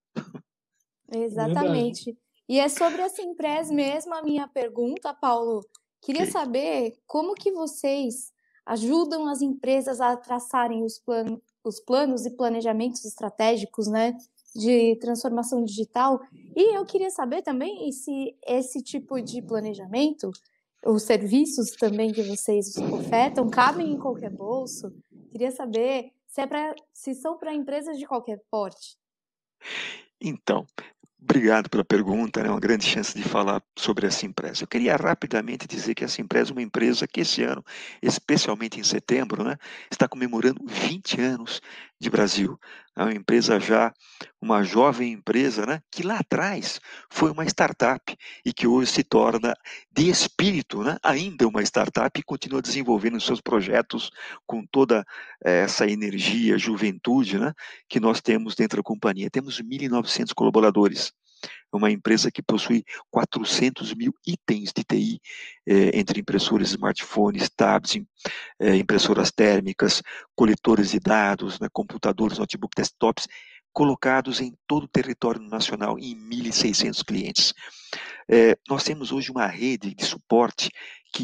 Exatamente. E é sobre a Simpress mesmo a minha pergunta, Paulo. Queria
Ok.
saber como que vocês ajudam as empresas a traçarem os, plan os planos e planejamentos estratégicos, né, de transformação digital. E eu queria saber também se esse tipo de planejamento, os serviços também que vocês ofertam, cabem em qualquer bolso. Queria saber se, é pra, se são para empresas de qualquer porte.
Então, obrigado pela pergunta, é uma grande chance de falar sobre a Simpress. Eu queria rapidamente dizer que a Simpress é uma empresa que esse ano, especialmente em setembro, né, está comemorando vinte anos de Brasil. É uma empresa já, uma jovem empresa, né, que lá atrás foi uma startup e que hoje se torna, de espírito, né, ainda uma startup e continua desenvolvendo seus projetos com toda essa energia, juventude, né, que nós temos dentro da companhia. Temos mil e novecentos colaboradores. É uma empresa que possui quatrocentos mil itens de T I, eh, entre impressoras, smartphones, tablets, eh, impressoras térmicas, coletores de dados, né, computadores, notebook, desktops, colocados em todo o território nacional, em mil e seiscentos clientes. Eh, nós temos hoje uma rede de suporte que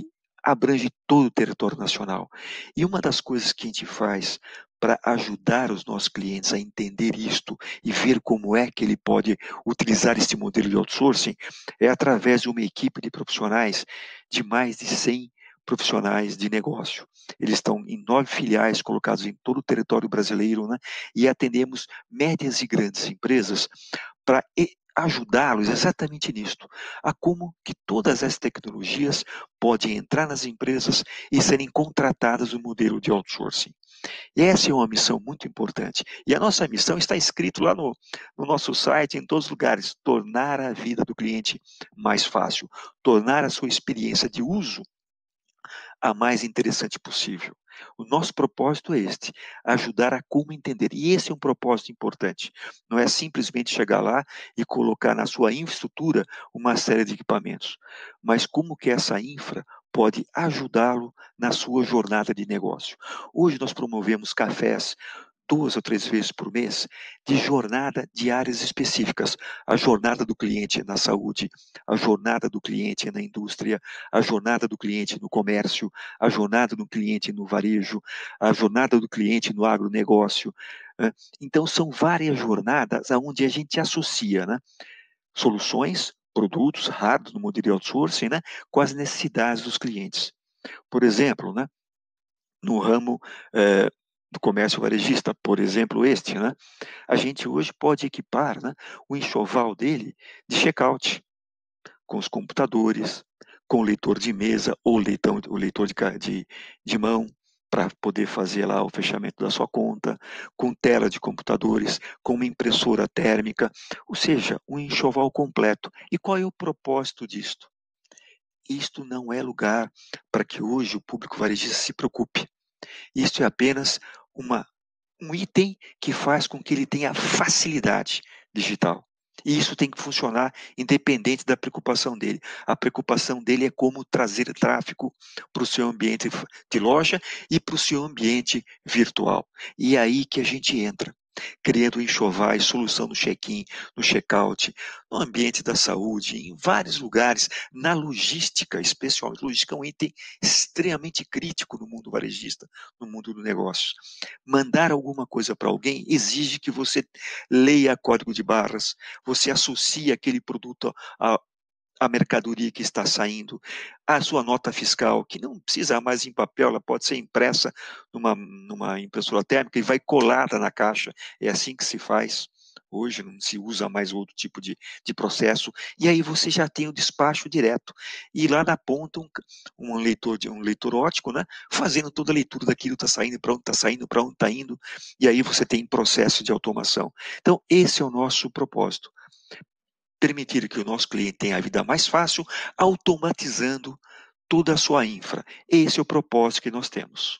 abrange todo o território nacional. E uma das coisas que a gente faz para ajudar os nossos clientes a entender isto e ver como é que ele pode utilizar este modelo de outsourcing é através de uma equipe de profissionais de mais de cem profissionais de negócio. Eles estão em nove filiais colocados em todo o território brasileiro, né? E atendemos médias e grandes empresas para ajudá-los exatamente nisto, a como que todas as tecnologias podem entrar nas empresas e serem contratadas no modelo de outsourcing. E essa é uma missão muito importante. E a nossa missão está escrito lá no, no nosso site, em todos os lugares, tornar a vida do cliente mais fácil, tornar a sua experiência de uso a mais interessante possível. O nosso propósito é este, ajudar a como entender. E esse é um propósito importante. Não é simplesmente chegar lá e colocar na sua infraestrutura uma série de equipamentos, mas como que essa infra pode ajudá-lo na sua jornada de negócio. Hoje nós promovemos cafés duas ou três vezes por mês, de jornada de áreas específicas. A jornada do cliente na saúde, a jornada do cliente na indústria, a jornada do cliente no comércio, a jornada do cliente no varejo, a jornada do cliente no agronegócio. Então, são várias jornadas onde a gente associa, né, soluções, produtos, hardware no modelo de outsourcing, né, com as necessidades dos clientes. Por exemplo, né, no ramo eh, do comércio varejista, por exemplo, este, né, a gente hoje pode equipar, né, o enxoval dele de checkout, com os computadores, com o leitor de mesa ou leitão, o leitor de, de, de mão, para poder fazer lá o fechamento da sua conta, com tela de computadores, com uma impressora térmica, ou seja, um enxoval completo. E qual é o propósito disto? Isto não é lugar para que hoje o público varejista se preocupe. Isto é apenas uma, um item que faz com que ele tenha facilidade digital. E isso tem que funcionar independente da preocupação dele. A preocupação dele é como trazer tráfego para o seu ambiente de loja e para o seu ambiente virtual. E é aí que a gente entra, criando enxovais, solução no check-in, no check-out, no ambiente da saúde, em vários lugares, na logística, especialmente. Logística é um item extremamente crítico no mundo varejista, no mundo do negócio. Mandar alguma coisa para alguém exige que você leia código de barras, você associe aquele produto a a mercadoria que está saindo, a sua nota fiscal, que não precisa mais em papel, ela pode ser impressa numa, numa impressora térmica e vai colada na caixa. É assim que se faz. Hoje não se usa mais outro tipo de, de processo. E aí você já tem o despacho direto. E lá na ponta, um, um, leitor, de, um leitor óptico, né, fazendo toda a leitura daquilo que está saindo, para onde está saindo, para onde está indo. E aí você tem processo de automação. Então, esse é o nosso propósito. Permitir que o nosso cliente tenha a vida mais fácil, automatizando toda a sua infra. Esse é o propósito que nós temos.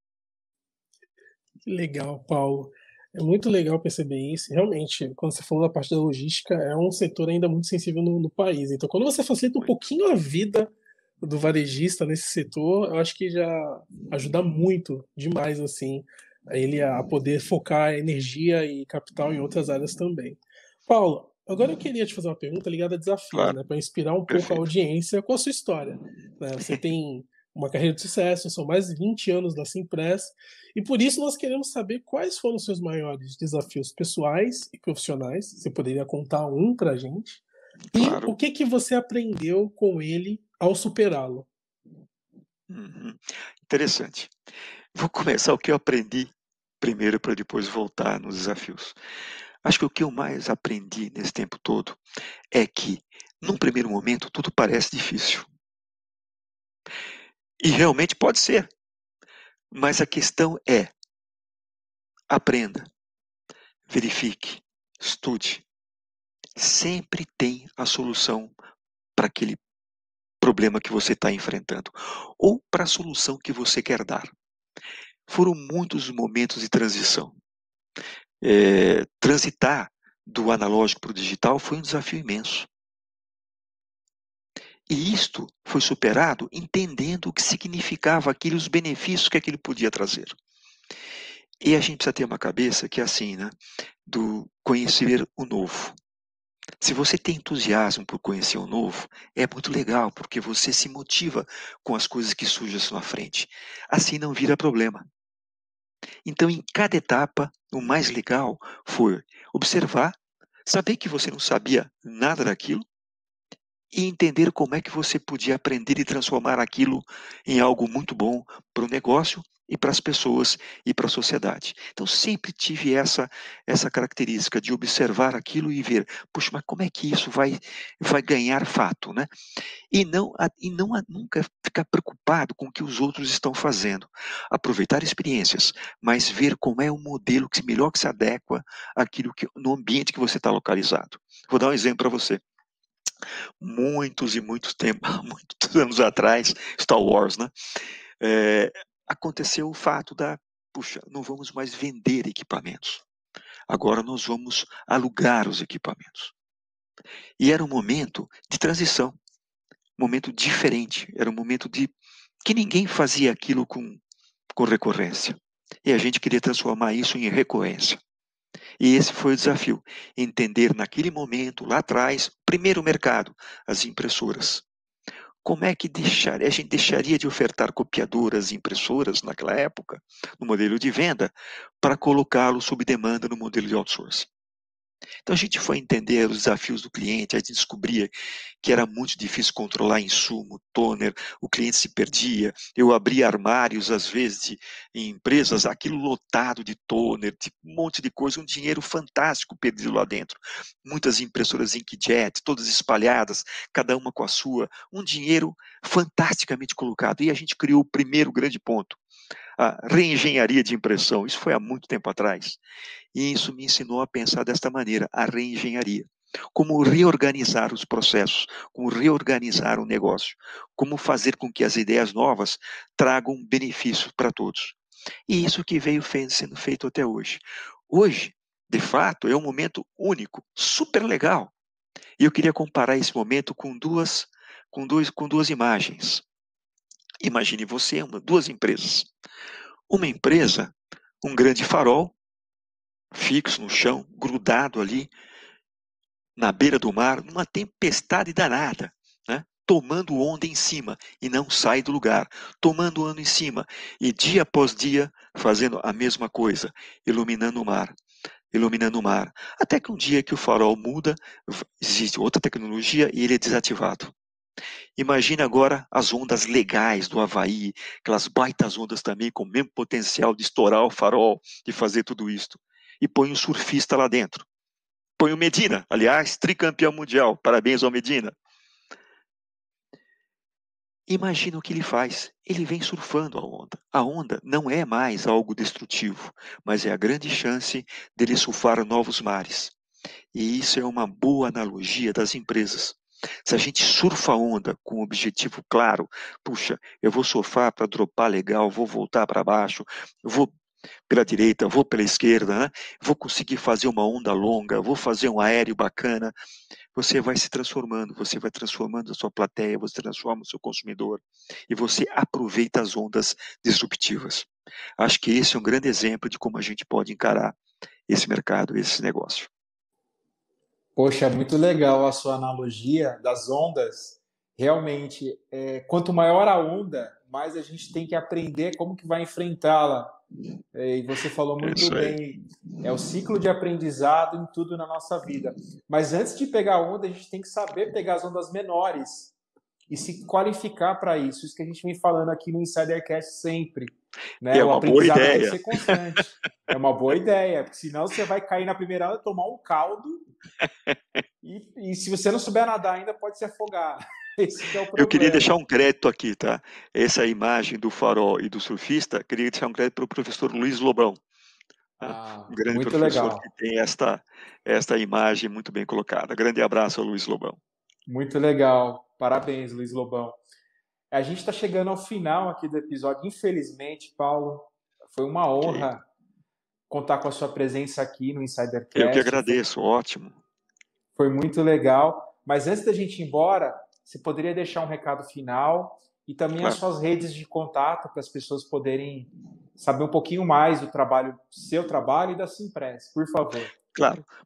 Legal, Paulo. É muito legal perceber isso. Realmente, quando você falou da parte da logística, é um setor ainda muito sensível no, no país. Então, quando você facilita um pouquinho a vida do varejista nesse setor, eu acho que já ajuda muito, demais, assim, a ele a poder focar energia e capital em outras áreas também. Paulo, agora eu queria te fazer uma pergunta ligada a desafios, claro, né, para inspirar um Perfeito. pouco a audiência com a sua história. Né? Você tem uma carreira de sucesso, são mais de vinte anos da Cimpress, e por isso nós queremos saber quais foram os seus maiores desafios pessoais e profissionais. Você poderia contar um para a gente? E claro. o que, que você aprendeu com ele ao superá-lo?
Uhum. Interessante. Vou começar o que eu aprendi primeiro para depois voltar nos desafios. Acho que o que eu mais aprendi nesse tempo todo é que, num primeiro momento, tudo parece difícil. E realmente pode ser. Mas a questão é, aprenda, verifique, estude. Sempre tem a solução para aquele problema que você está enfrentando, ou para a solução que você quer dar. Foram muitos momentos de transição. É, transitar do analógico para o digital foi um desafio imenso. E isto foi superado entendendo o que significava aquilo, os benefícios que aquilo podia trazer. E a gente precisa ter uma cabeça que é assim, né? Do conhecer o novo. Se você tem entusiasmo por conhecer o novo, é muito legal, porque você se motiva com as coisas que surgem à sua frente. Assim não vira problema. Então, em cada etapa, o mais legal foi observar, saber que você não sabia nada daquilo e entender como é que você podia aprender e transformar aquilo em algo muito bom para o negócio e para as pessoas e para a sociedade. Então, sempre tive essa essa característica de observar aquilo e ver, puxa, mas como é que isso vai vai ganhar fato, né? E não, a- e não a- nunca ficar preocupado com o que os outros estão fazendo. Aproveitar experiências, mas ver como é o modelo que melhor que se adequa àquilo que, no ambiente que você está localizado. Vou dar um exemplo para você. Muitos e muitos tempos, muitos anos atrás, Star Wars, né? É, aconteceu o fato da, puxa, não vamos mais vender equipamentos. Agora nós vamos alugar os equipamentos. E era um momento de transição, um momento diferente, era um momento de que ninguém fazia aquilo com, com recorrência. E a gente queria transformar isso em recorrência. E esse foi o desafio, entender naquele momento, lá atrás, primeiro mercado, as impressoras. Como é que deixar, a gente deixaria de ofertar copiadoras e impressoras naquela época, no modelo de venda, para colocá-lo sob demanda no modelo de outsourcing? Então a gente foi entender os desafios do cliente, a gente descobria que era muito difícil controlar insumo, toner, o cliente se perdia. Eu abria armários, às vezes, de, em empresas, aquilo lotado de toner, de um monte de coisa, um dinheiro fantástico perdido lá dentro. Muitas impressoras inkjet, todas espalhadas, cada uma com a sua, um dinheiro fantasticamente colocado. E a gente criou o primeiro grande ponto, a reengenharia de impressão. Isso foi há muito tempo atrás. E isso me ensinou a pensar desta maneira, a reengenharia. Como reorganizar os processos, como reorganizar o negócio, como fazer com que as ideias novas tragam benefícios para todos. E isso que veio sendo feito até hoje. Hoje, de fato, é um momento único, super legal. E eu queria comparar esse momento com duas, com dois, com duas imagens. Imagine você, uma, duas empresas. Uma empresa, um grande farol, fixo no chão, grudado ali, na beira do mar, numa tempestade danada, né? Tomando onda em cima e não sai do lugar, tomando onda em cima e dia após dia fazendo a mesma coisa, iluminando o mar, iluminando o mar, até que um dia que o farol muda, existe outra tecnologia e ele é desativado. Imagina agora as ondas legais do Havaí, aquelas baitas ondas também com o mesmo potencial de estourar o farol, de fazer tudo isso. E põe um surfista lá dentro. Põe o Medina, aliás, tricampeão mundial. Parabéns ao Medina. Imagina o que ele faz. Ele vem surfando a onda. A onda não é mais algo destrutivo, mas é a grande chance dele surfar novos mares. E isso é uma boa analogia das empresas. Se a gente surfa a onda com um objetivo claro, puxa, eu vou surfar para dropar legal, vou voltar para baixo, vou pela direita, vou pela esquerda, né? Vou conseguir fazer uma onda longa, vou fazer um aéreo bacana, você vai se transformando, você vai transformando a sua plateia, você transforma o seu consumidor e você aproveita as ondas disruptivas. Acho que esse é um grande exemplo de como a gente pode encarar esse mercado, esse negócio.
Poxa, é muito legal a sua analogia das ondas. Realmente, é, quanto maior a onda, mais a gente tem que aprender como que vai enfrentá-la. É, e você falou
É
muito
isso aí.
bem, é o ciclo de aprendizado em tudo na nossa vida. Mas antes de pegar a onda, a gente tem que saber pegar as ondas menores e se qualificar para isso. Isso que a gente vem falando aqui no InsiderCast sempre. Né?
É
O
uma boa
aprendizado tem que
ideia.
ser constante. É uma boa ideia, porque senão você vai cair na primeira onda, tomar um caldo e, e se você não souber nadar ainda, pode se afogar. Esse que é o
Eu queria deixar
problema.
um crédito aqui, tá? Essa imagem do farol e do surfista, queria deixar um crédito para o professor Luiz Lobão, tá? Um
Ah,
grande
muito
professor que
legal.
tem esta, esta imagem muito bem colocada. Grande abraço ao Luiz Lobão.
Muito legal. Parabéns, Luiz Lobão. A gente está chegando ao final aqui do episódio. Infelizmente, Paulo, foi uma
Ok.
honra contar com a sua presença aqui no
Eu que
InsiderCast. Foi,
agradeço, ótimo.
foi muito legal. Mas antes da gente ir embora, você poderia deixar um recado final e também as
Claro,
suas redes de contato para as pessoas poderem saber um pouquinho mais do trabalho, seu trabalho e da Simpress, por favor.
claro. Bom,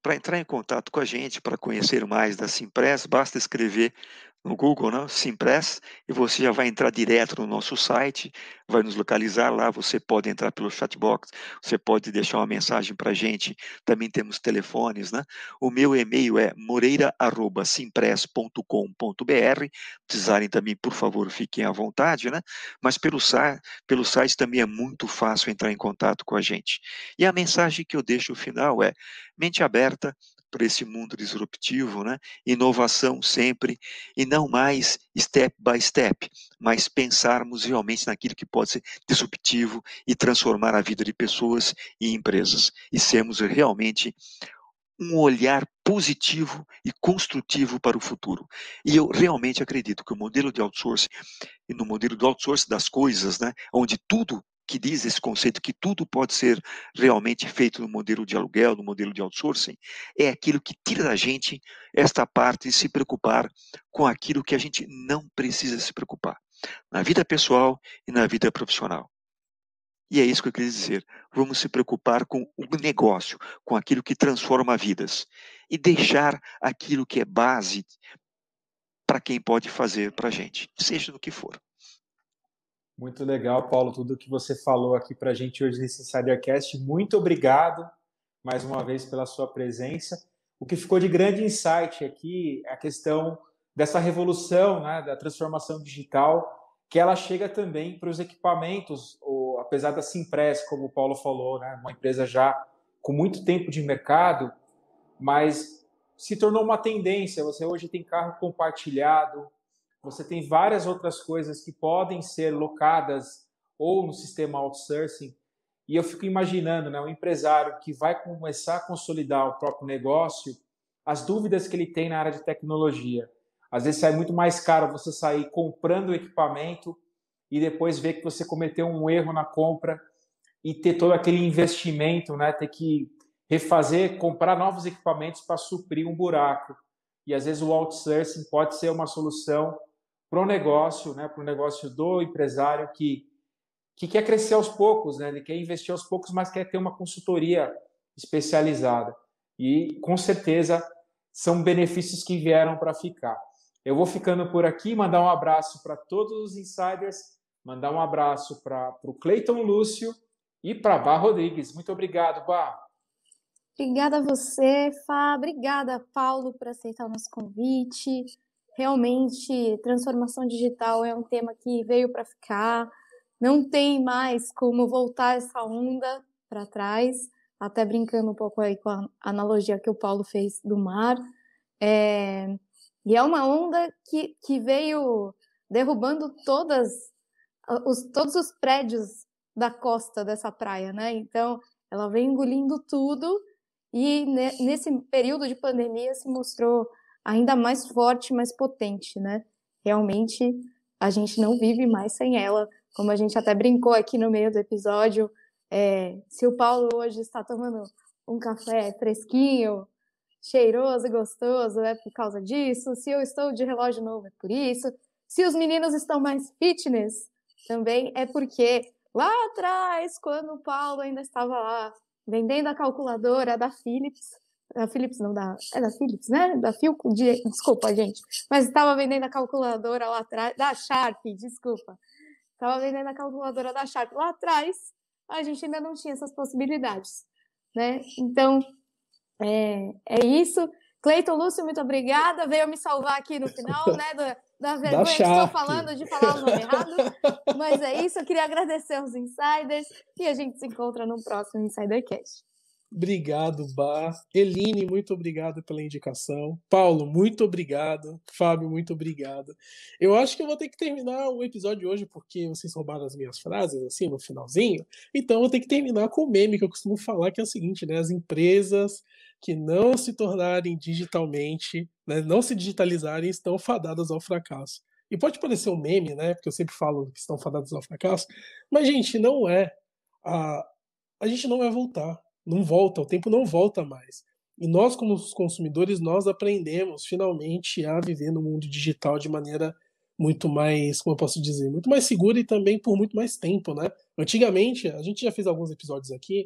Para entrar em contato com a gente, para conhecer mais da Simpress, basta escrever no Google, né, Simpress, e você já vai entrar direto no nosso site, vai nos localizar lá, você pode entrar pelo chatbox, você pode deixar uma mensagem para a gente, também temos telefones, né? O meu e-mail é moreira arroba simpress ponto com ponto br, precisarem também, por favor, fiquem à vontade, né? Mas pelo, pelo site também é muito fácil entrar em contato com a gente. E a mensagem que eu deixo no final é, mente aberta para esse mundo disruptivo, né? Inovação sempre, e não mais step by step, mas pensarmos realmente naquilo que pode ser disruptivo e transformar a vida de pessoas e empresas, e sermos realmente um olhar positivo e construtivo para o futuro. E eu realmente acredito que o modelo de outsourcing, e no modelo do outsourcing das coisas, né, onde tudo que diz esse conceito que tudo pode ser realmente feito no modelo de aluguel, no modelo de outsourcing, é aquilo que tira da gente esta parte de se preocupar com aquilo que a gente não precisa se preocupar, na vida pessoal e na vida profissional. E é isso que eu queria dizer. Vamos se preocupar com o negócio, com aquilo que transforma vidas, e deixar aquilo que é base para quem pode fazer para a gente, seja no que for.
Muito legal, Paulo, tudo que você falou aqui para a gente hoje nesse Insidercast. Muito obrigado, mais uma vez, pela sua presença. O que ficou de grande insight aqui é a questão dessa revolução, né, da transformação digital, que ela chega também para os equipamentos, ou, apesar da Simpress, como o Paulo falou, né, uma empresa já com muito tempo de mercado, mas se tornou uma tendência. Você hoje tem carro compartilhado, você tem várias outras coisas que podem ser locadas ou no sistema outsourcing, e eu fico imaginando, né, um empresário que vai começar a consolidar o próprio negócio, as dúvidas que ele tem na área de tecnologia. Às vezes sai muito mais caro você sair comprando o equipamento e depois ver que você cometeu um erro na compra e ter todo aquele investimento, né, ter que refazer, comprar novos equipamentos para suprir um buraco. E às vezes o outsourcing pode ser uma solução para o negócio, né, para o negócio do empresário que, que quer crescer aos poucos, né, ele quer investir aos poucos, mas quer ter uma consultoria especializada. E, com certeza, são benefícios que vieram para ficar. Eu vou ficando por aqui, mandar um abraço para todos os insiders, mandar um abraço para o Cleiton Lúcio e para a Bá Rodrigues. Muito obrigado, Bá.
Obrigada a você, Fá. Obrigada, Paulo, por aceitar o nosso convite. Realmente, transformação digital é um tema que veio para ficar. Não tem mais como voltar essa onda para trás, até brincando um pouco aí com a analogia que o Paulo fez do mar. É... E é uma onda que, que veio derrubando todas, os, todos os prédios da costa dessa praia, né? Então, ela vem engolindo tudo e nesse período de pandemia se mostrou ainda mais forte, mais potente, né? Realmente, a gente não vive mais sem ela. Como a gente até brincou aqui no meio do episódio, é, se o Paulo hoje está tomando um café fresquinho, cheiroso e gostoso, é por causa disso. Se eu estou de relógio novo, é por isso. Se os meninos estão mais fitness, também é porque lá atrás, quando o Paulo ainda estava lá, vendendo a calculadora da Philips, da Philips não, da, é da Philips, né? Da Philco, de, desculpa, gente. Mas estava vendendo a calculadora lá atrás, da Sharp, desculpa. Estava vendendo a calculadora da Sharp lá atrás, a gente ainda não tinha essas possibilidades, né? Então, é, é isso. Cleiton Lúcio, muito obrigada. Veio me salvar aqui no final, né? Da, da vergonha da que estou falando de falar o nome errado. Mas é isso, eu queria agradecer aos insiders e a gente se encontra no próximo Insidercast.
Obrigado, Bá. Eline, muito obrigado pela indicação. Paulo, muito obrigado. Fábio, muito obrigado. Eu acho que eu vou ter que terminar o episódio hoje porque vocês roubaram as minhas frases, assim, no finalzinho. Então eu vou ter que terminar com o meme que eu costumo falar, que é o seguinte, né? As empresas que não se tornarem digitalmente, né, não se digitalizarem, estão fadadas ao fracasso. E pode parecer um meme, né? Porque eu sempre falo que estão fadadas ao fracasso. Mas, gente, não é. A, a gente não vai voltar. Não volta, o tempo não volta mais. E nós, como consumidores, nós aprendemos finalmente a viver no mundo digital de maneira muito mais, como eu posso dizer, muito mais segura e também por muito mais tempo, né? Antigamente, a gente já fez alguns episódios aqui,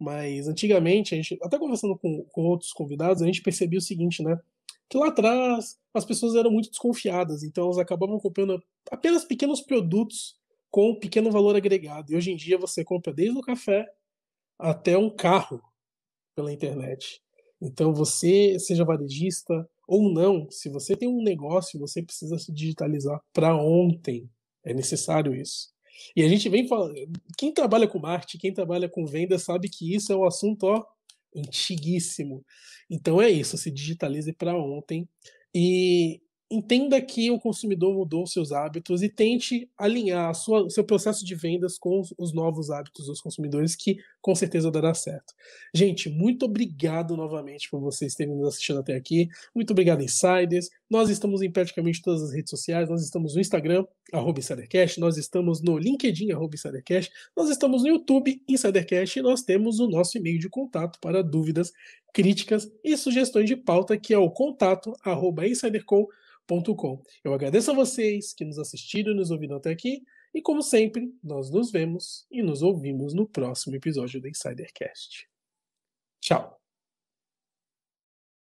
mas antigamente, a gente, até conversando com, com outros convidados, a gente percebia o seguinte, né? Que lá atrás as pessoas eram muito desconfiadas, então elas acabavam comprando apenas pequenos produtos com pequeno valor agregado. E hoje em dia você compra desde o café até um carro pela internet. Então você, seja varejista ou não, se você tem um negócio, você precisa se digitalizar para ontem. É necessário isso. E a gente vem falando, quem trabalha com marketing, quem trabalha com venda, sabe que isso é um assunto, ó, antiguíssimo. Então é isso, se digitalize para ontem e entenda que o consumidor mudou seus hábitos e tente alinhar o seu processo de vendas com os, os novos hábitos dos consumidores, que com certeza dará certo. Gente, muito obrigado novamente por vocês terem nos assistido até aqui. Muito obrigado, Insiders. Nós estamos em praticamente todas as redes sociais. Nós estamos no Instagram, arroba InsiderCast. Nós estamos no LinkedIn, arroba InsiderCast. Nós estamos no YouTube, InsiderCast. E nós temos o nosso e-mail de contato para dúvidas, críticas e sugestões de pauta, que é o contato arroba insidercom ponto com. Eu agradeço a vocês que nos assistiram e nos ouviram até aqui. E como sempre, nós nos vemos e nos ouvimos no próximo episódio do InsiderCast. Tchau!